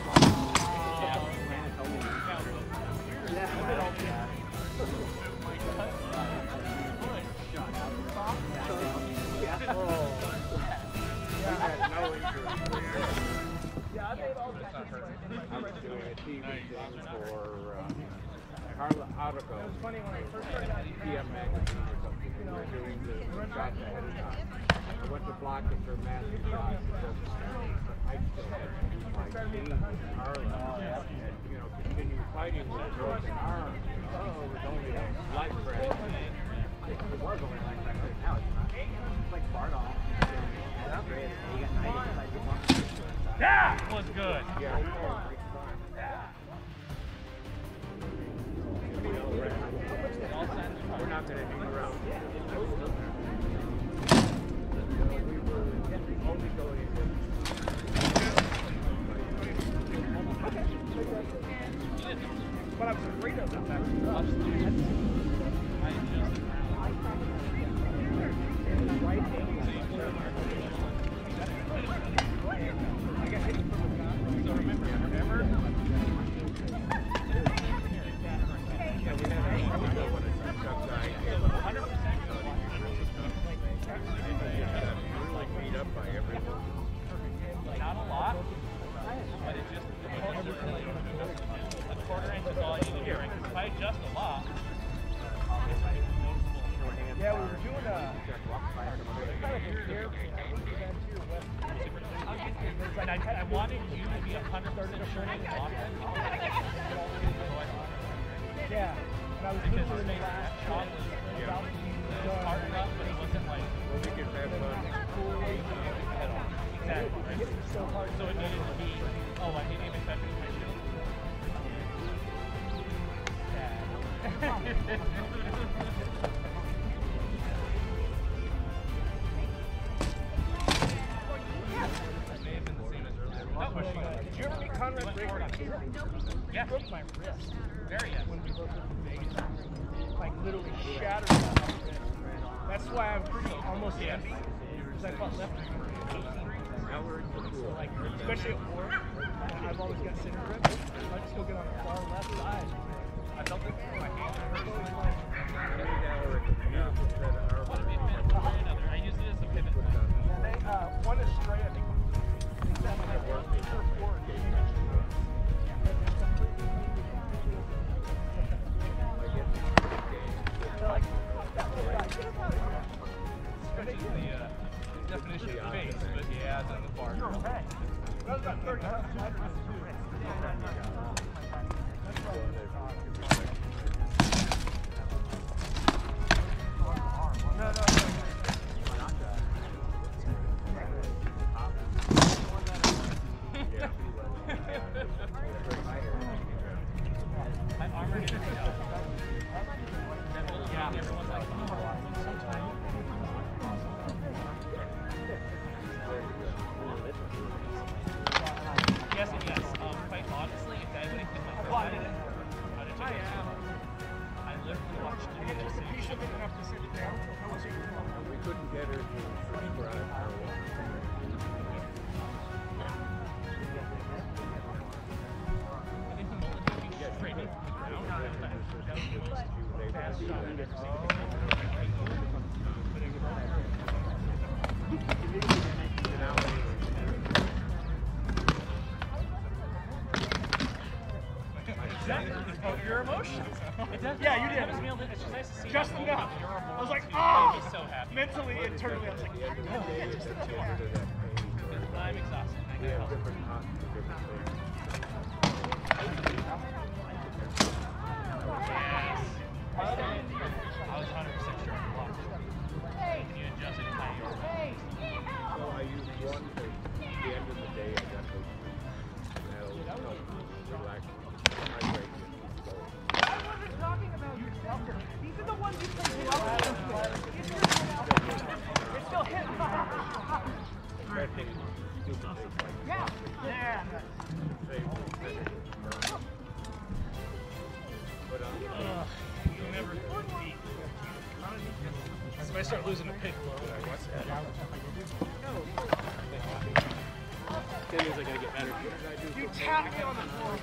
Yeah, I made all kinds of I was doing a T V thing for uh, Carla Arago, P M magazine or something. We were doing the shots ahead of time. I went to block it for massive shots. I still had to do my game with Carla and, you know, continue fighting with a broken arm. Oh, it was only a light fracture. It was only like that right now. It's not. It's like Bardolph. That's great. You got ninety inside your bump. that was good. Yeah. We're not going to hang around. We were only going But I was afraid of that. wanted you to be a hundred percent sure you locked it. Yeah. And I was Because literally his in the face last shot was hard enough, but it wasn't like Well, we can have fun. at all. Exactly. Right? It was so hard. So it needed to be, oh, I didn't even touch it with my shield. That may have been the same as earlier. Oh, did you ever meet Conrad Breaker? Yeah. He broke my wrist Very yes. when we both lived in Vegas. Like literally shattered my wrist. That's why I'm pretty almost empty. Because I fought left for eighteen years. So like, especially at war, I've always got center grip. I just go get on the far left side. I felt it in my hand. I use it as a pivot. They, uh, one is straight, I think. I think that might work. Three or four. They're like, Stretches the uh, definition of face, but yeah, it's on the bar. okay. That was about thirty times. No, no, no. I armored it. Yeah, everyone's like, yes and yes. Um, quite honestly, if I would have hit my throat, I'd have I am. I literally watched you do this. You should have enough to sit it down. We couldn't get her to subscribe our I think the moment that you get straight into the ground, that was the most fast shot I've ever seen. Of your emotions. Yeah, Yeah, you did. It's just nice to see Just how enough. you're I was like, too. ah! I was so happy. Mentally, internally, I was like, yeah, yeah, just enough. I'm exhausted. I We gotta have help. different costs for different things. Yes. I was one hundred percent sure I blocked it. Can you adjust it how you So I use one thing. At the end of the day, I definitely that'll help relax my brain. I wasn't talking about yourself. These are the ones you can do up. It's still hitting. Especially stupid things like Yeah. Yeah. save But um, Ugh, you'll never beat. If I start losing a pick, what's that? That means I gotta get better. You tap me on the floor.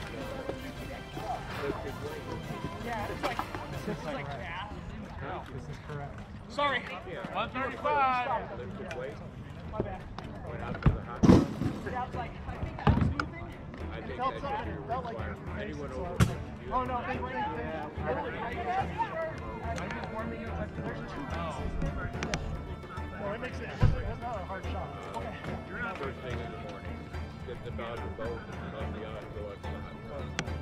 Yeah, it's like, this is like that. This is correct. Sorry. one thirty-five. lifted weight, My bad. went out to the hot tub. Yeah, it's like, I think I was moving. I think Felt that something. should be Felt like required. it was Anyone so- over fifty. Oh no, they went in there. Literally right here. There's two pieces. Well, it makes it, it's not a hard shot. Okay. First thing in the morning, get the dog a boat and love the yacht and go out to the hot tub.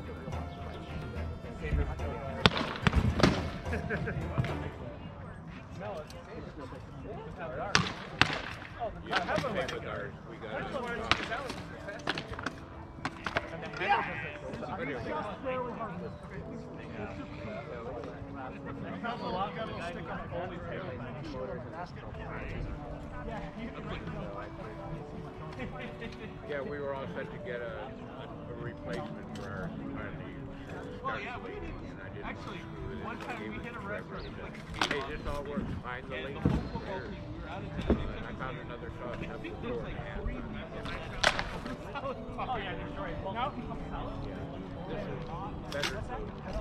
No, it's You have to pick with ours. We got it. Yeah, we were all set to get a, a replacement for our finally. Well, yeah, we did. Actually, one time we hit a restaurant. Hey, this all works. Find the link. The whole football team, we were out of town. I found another sauce. I think there's like three Oh, yeah, Detroit. Well, now This is better food. It's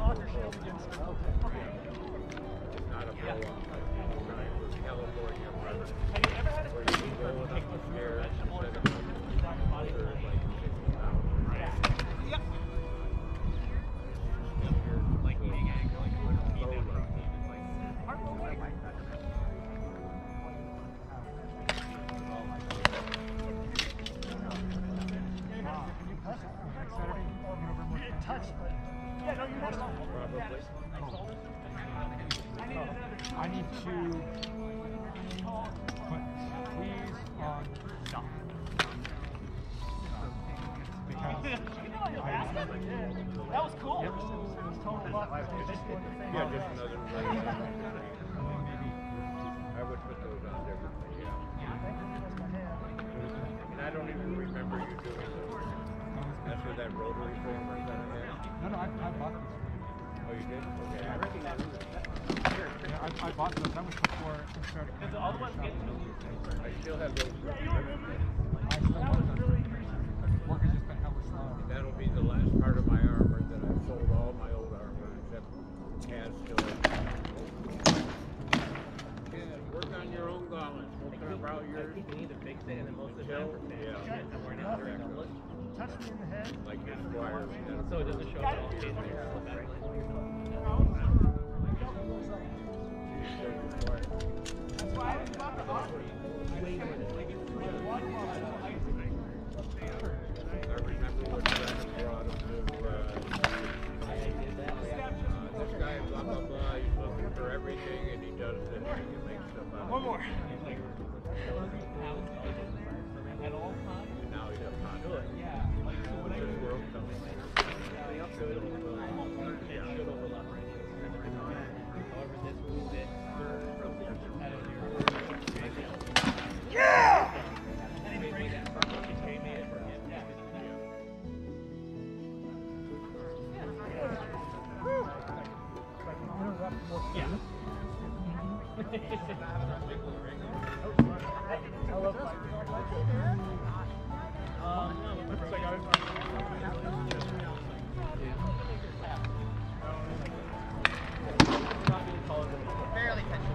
not a blow up. California brother. have you ever had a Where you can go up the stairs instead of over like fifty pounds. Yep. Like eating egg, like eating egg. touch, but yeah, no, you're not alone. Probably. I need to put please on stop. Because that was cool. Yep. It was total luck. Yeah, just another play. I would put those on differently, yeah. And I don't even remember you doing those. That's with that rotary framer that I had. No, no, I, I bought these. Oh, you did? Okay. I recognize it. Yeah, I, I bought those. That was before it started. Because all the ones get to I still have those. I still want those. Work has just been hella slow. That'll be the last part of my armor that I've sold all my old armor except Taz still has. Yeah, work on your own gauntlets. We'll carve out yours. We need to fix it, and then most of the time for finish, Yeah. I'm wearing it directly. Touch me in the head. Like your squire. So it doesn't show up all the way there. That's why I was about to offer you. I remember when Brandon brought him to, uh, uh, this guy, blah, blah, blah, he's looking for everything, and he does this, and he makes stuff out of it. One more. At all times. And now he does not do it. Yeah. What's this world coming? Should overlap. However, this moves it from the out of your. Yeah! Yeah. Barely touching.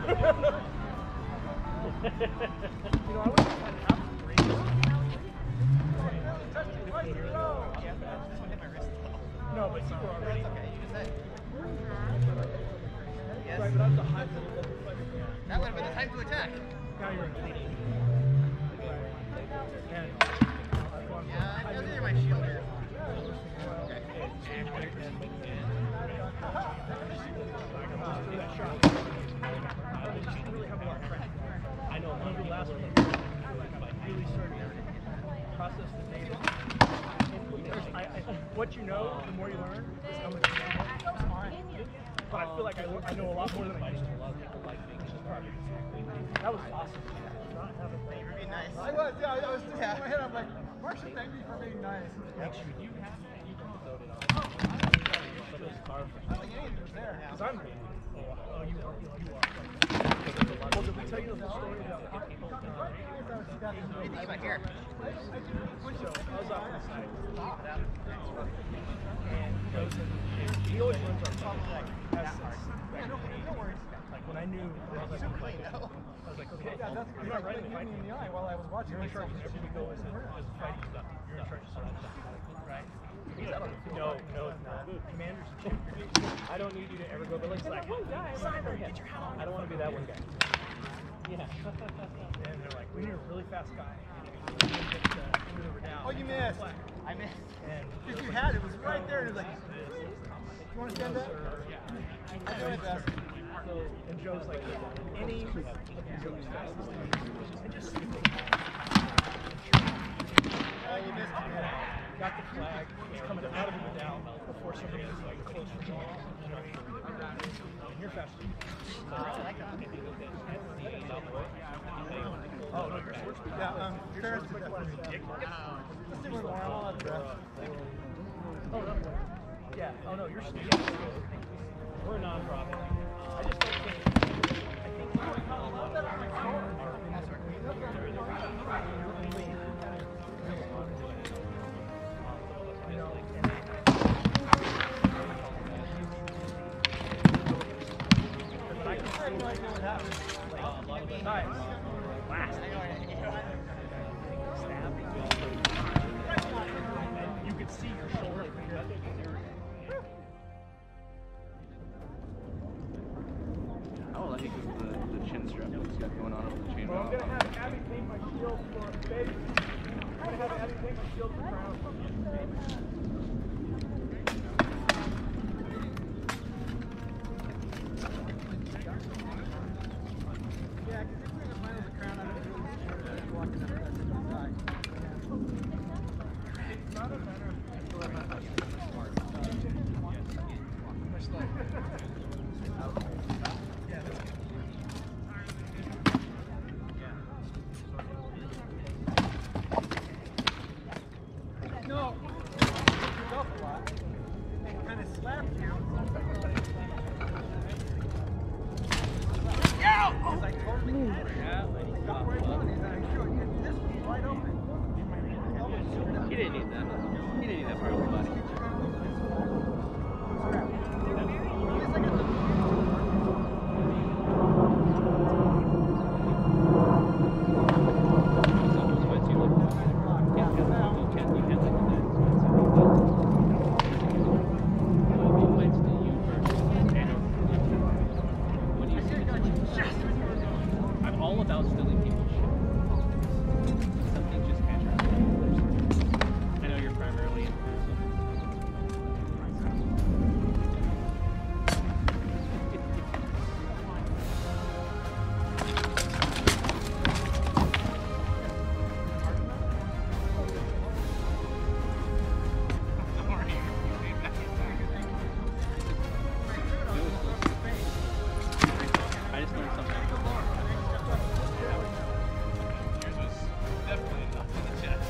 You know, I wouldn't have had half the range. No, but you were already. That's okay, you just said. Yes. Right, but that was the high level. That would have been the time to attack. Now you're in the lead. And Yeah, I know they're my shield here. Okay. I know one of the last ones really started to process the data. I, I, what you know, the more you learn, is how much you know. It's fine. But I feel like I, I know a lot more than I used to. That was awesome. Thank you for being nice. I was, yeah, I was just Yeah. in my head, I'm like, Marcia, thank you for being nice. Make sure you have to you can load it on. But it's powerful. I don't think anything was there. Because I'm reading. Oh, oh, you are, you are. Well, did we tell you the whole story about people? What do you think about here? So, I was off on the side. And he goes and he always runs our top like S six. Yeah, no, no worries. Like when I knew, I was like, Super clean, though. I was like, okay, yeah, that's, I'm not right in fighting in the eye while I was watching. You're in charge of every go as a, as a fighting stuff. You're in charge of certain stuff, right? No, no, it's not. Commander's in charge. I don't need you to ever go, but like, like one guy, get your helmet. I don't want to be that one guy. Yeah. And they're like, we need a really fast guy. Oh, you missed. I missed. Because you had it, it was right there, and it was like, you want to stand up? Yeah. I do my best. So, and Joe's like, any of Joe's fastest and just see Oh, you missed. got the flag, he's coming out of the down before somebody is like close to the and you're faster. I like that. Oh, no, you're switch. Yeah, um, Ferris did that for me. Let's do one more. I'm all out of breath. Oh, no. Yeah. Oh, no, you're speed. We're a non-profit. I just don't think. I think you know, and I can say right now what happens. Like, nice. Last. You could see your shoulder from here. Oh, I think it's the, the chin strap that he's got going on over the chain. Well, I'm going to have Abby paint my shield for baby. I'm going to have Abby paint my shield for Crown. I totally forgot when he got one. This was wide open. He didn't need that. He didn't need that part of the body. I'm all about stealing people's shit. Something just catches. I know you're primarily into I just learned something. Yours was definitely enough in the chest.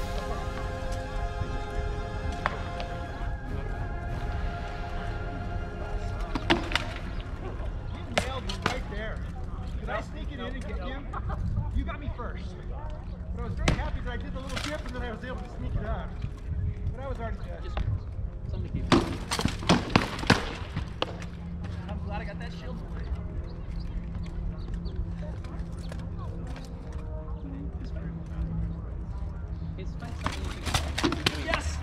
You nailed me right there. Did I sneak it in and get you? You got me first. But I was very happy that I did the little dip and then I was able to sneak it out. But I was already dead. Just something to keep. I'm glad I got that shield for you. It's fine. Something you can Yes!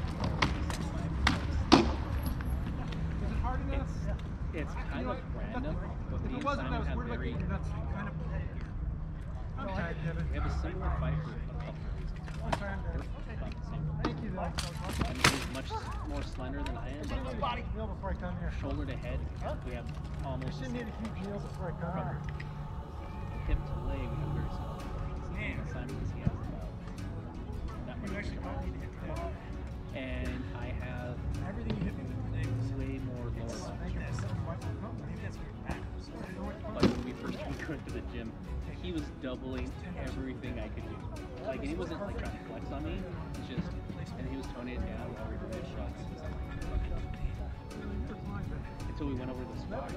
Is it hard enough? It's You kind know of what? random, but If me it and wasn't, I Simon was have worried about very getting nuts kind of headed here. I'm tired, Kevin. we have a similar fight for a couple of reasons. I'm tired, We're Dad. about the same. Thank you, though. I mean, he's much more slender than I am, but Meal like before I come here. shoulder to head, we have I almost shouldn't eat a huge meal before I come from here. hip to leg, we have very similar proportions. Simon, because he has about that much. You actually don't need to hit the ball. And I have Everything you hit me with today was way more lower like body this. strength. Maybe that's what you're back. Like when we first started going to the gym, he was doubling everything I could do. Like, and he wasn't like trying to flex on me. It's just, and he was toning it down while we were doing shots. Until we went over the squat.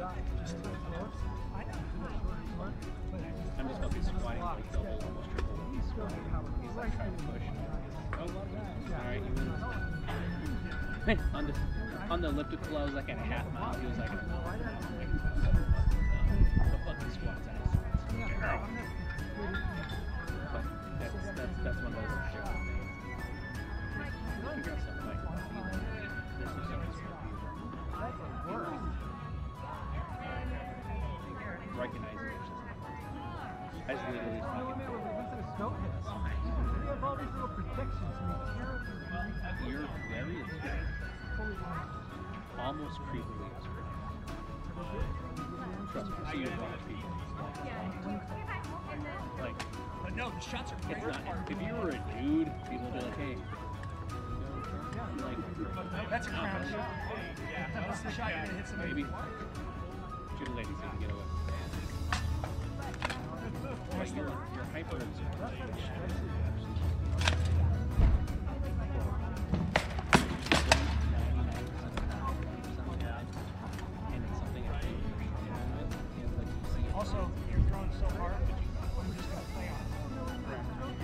I'm just about to be squatting like double, almost triple. He's squatting. He's like trying to push. Oh, alright, you win. on the on the elliptical, I was like at a half mile. He was like at a mile. The fucking squats out. But that's that's that's one of those shit things. Figure out something like this or something. Recognizing it. I just literally fucking. You have all these little protections from the terror. You're very experienced. Almost creepily experienced. Trust me, I've seen a lot of people. Like, But no, the shots are it's not. If you were a dude, people would be like, hey. Like, That's a no, crown but- shot. Yeah, that's the shot you're gonna hit somebody. Maybe. Shoot a lady so you can get away. But you're, you're hyper Also, you're throwing so hard that you, you're just gonna play on it.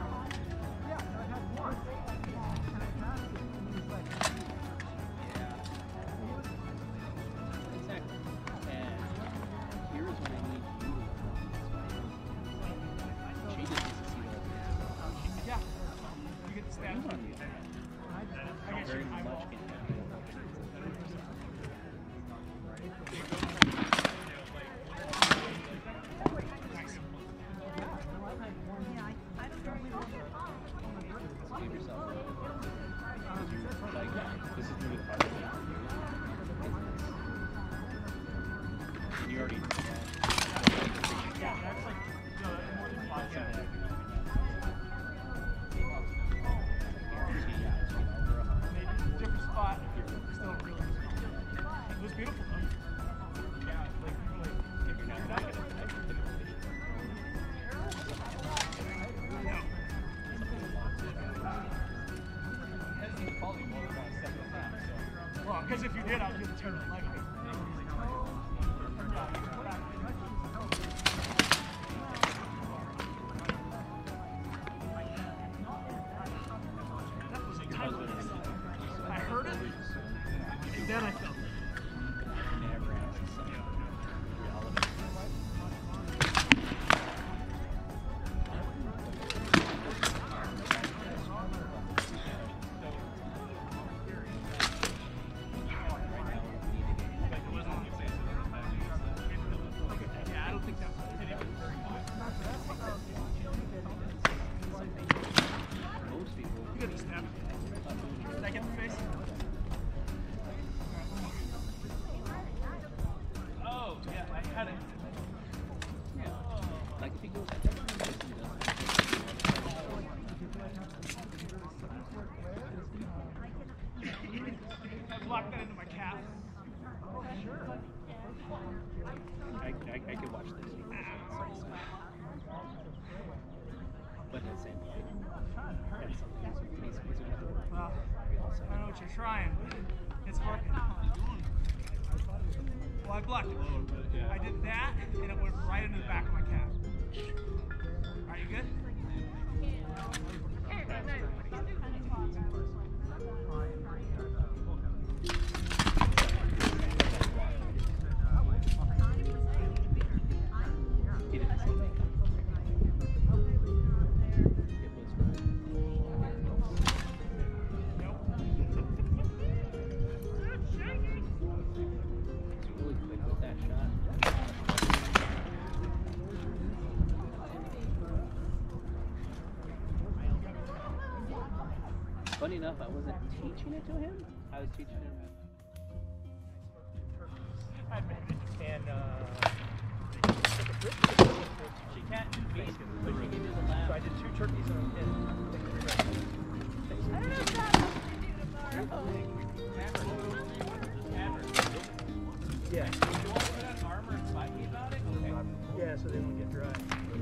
Exactly. And here's what I need you to She just needs to see that. Yeah. You get the You stab. on the other hand, very much can happen. Give yourself a- because you're like, this is really hard to do. And you already know that. Yeah, that's like, you know, more than five. That's something Yeah. I can guarantee you, it's been over a hundred. Maybe different spot. You're Well, because if you did, I'd give it to you like me. That was a tight one. I heard it, and then I felt it. Lock that into my calf. Oh, sure. I, I, I could watch this. But at the same time, that's something he's, he's, he's gonna have to work. Well, I know what you're trying, but it's working. Well, I blocked it. I did that, and it went right into the back of my calf. Are you good? Funny enough, I wasn't teaching it to him. I was teaching him. And uh, she can't do beef, but she can do the so lamb. I did two turkeys and a pin. I don't know if that has to do tomorrow. Yeah. You want to put on armor and fight me about it? Okay. Yeah, so they don't get dry.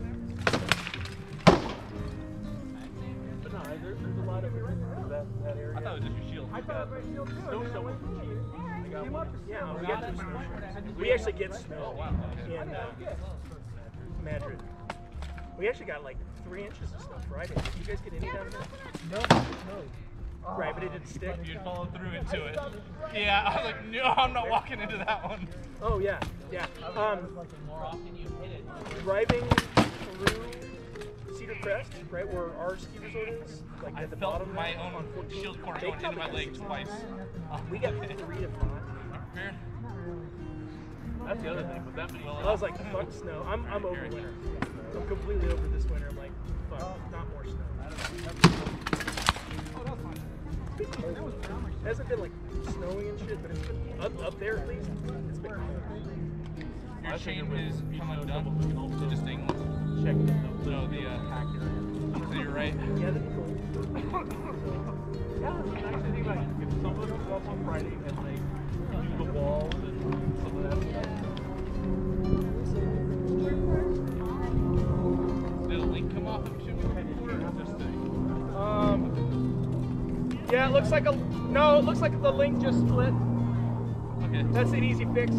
But no, there, there's a lot of that, that area. I thought it was just your shield. I thought it was my shield too. Snow and then I went, shovel. I got one. Yeah, we get snow. We actually get snow in uh, Madrid. We actually got like three inches of snow Friday. Did you guys get any down there? No, no. Right, but it didn't stick. You'd follow through into it. Yeah, I was like, no, I'm not walking into that one. Oh yeah, yeah. Um, More often you hit it. driving through Cedar Crest, right where our ski resort is, like I at the felt bottom my there, own on fourteen, shield core they going into probably my got leg six twice. inches. We got three to five. Fair. That's the other thing, but that many. I was like, fuck snow. I'm I'm over winter. I'm completely over this winter. I'm like, fuck, not more snow. It hasn't been like snowing and shit, but it's been up, up there at least. It's been cold. Your chain is come undone. Did this thing check? No, the uh, so you're right. Yeah, that'd be cool. Yeah, the nice thing about it, if some of them go up on Friday and they do the walls and some of that stuff. Did a link come off of two or just a... Um, yeah, it looks like a, no, it looks like the link just split. Okay. That's an easy fix.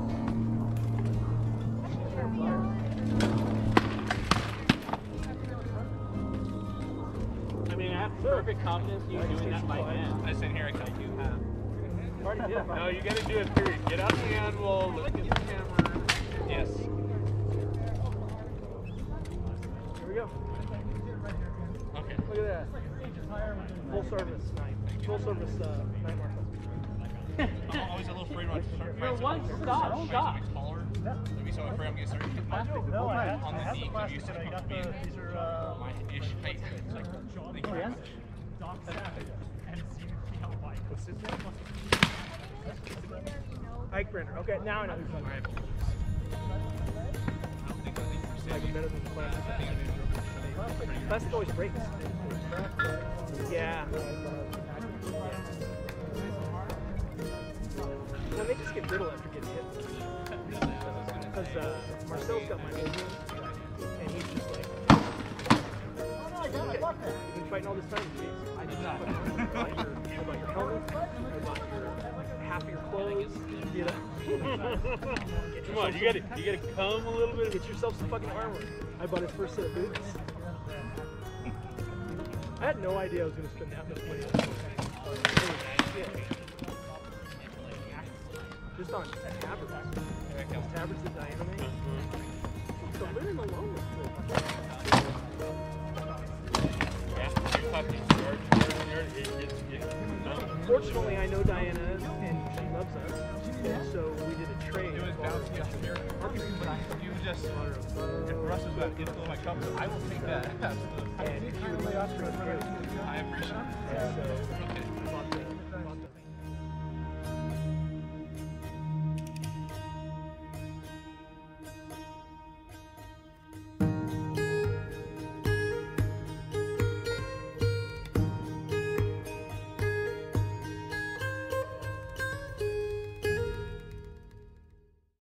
I mean, I have perfect confidence in you doing that by hand. I said here I come. I do have. Already did. No, you gotta do it period. Get out the anvil, look at the camera. Yes. Here we go. Okay. Look at that. Full service night. Full service uh, night marshal. I'm always a little afraid when I start You're fighting one someone stop, who's stop. taller. Maybe so I'm afraid I'm gonna start hitting my No, I had, on I the had knee the because plastic, you said but I got I'm being the, these are, uh, my ish height. It's like, thank you very much. Doc Savage and C L White. What's his name? Ike Brenner. Okay, now I know who's on. I don't think I think for Like Sammy. better than the plastic. I think I did. Plastic always breaks. Yeah. No, they just get brittle after getting hit. Because uh, Marcel's got my old one, and he's just like, oh no, I got it, I got that. You've been fighting all this time, Jason. I did not. About your, about your helmet, about your clothes, you know. Come on, you gotta you gotta come a little bit. Get yourself some fucking armor. I bought his first set of boots. I had no idea I was gonna spend that much money on this. Holy shit. Just on tabards. Tabards that Diana made. The linen alone is good. Yeah, you're talking yard, yard, yard. It, it's, it's, no. Fortunately, I know Diana and she loves us. And so we did a trade. It was bouncing up here. You just, if Russ is about to get into my comfort, I will take that. Absolutely. And she would lay off for a trade. I appreciate it. And so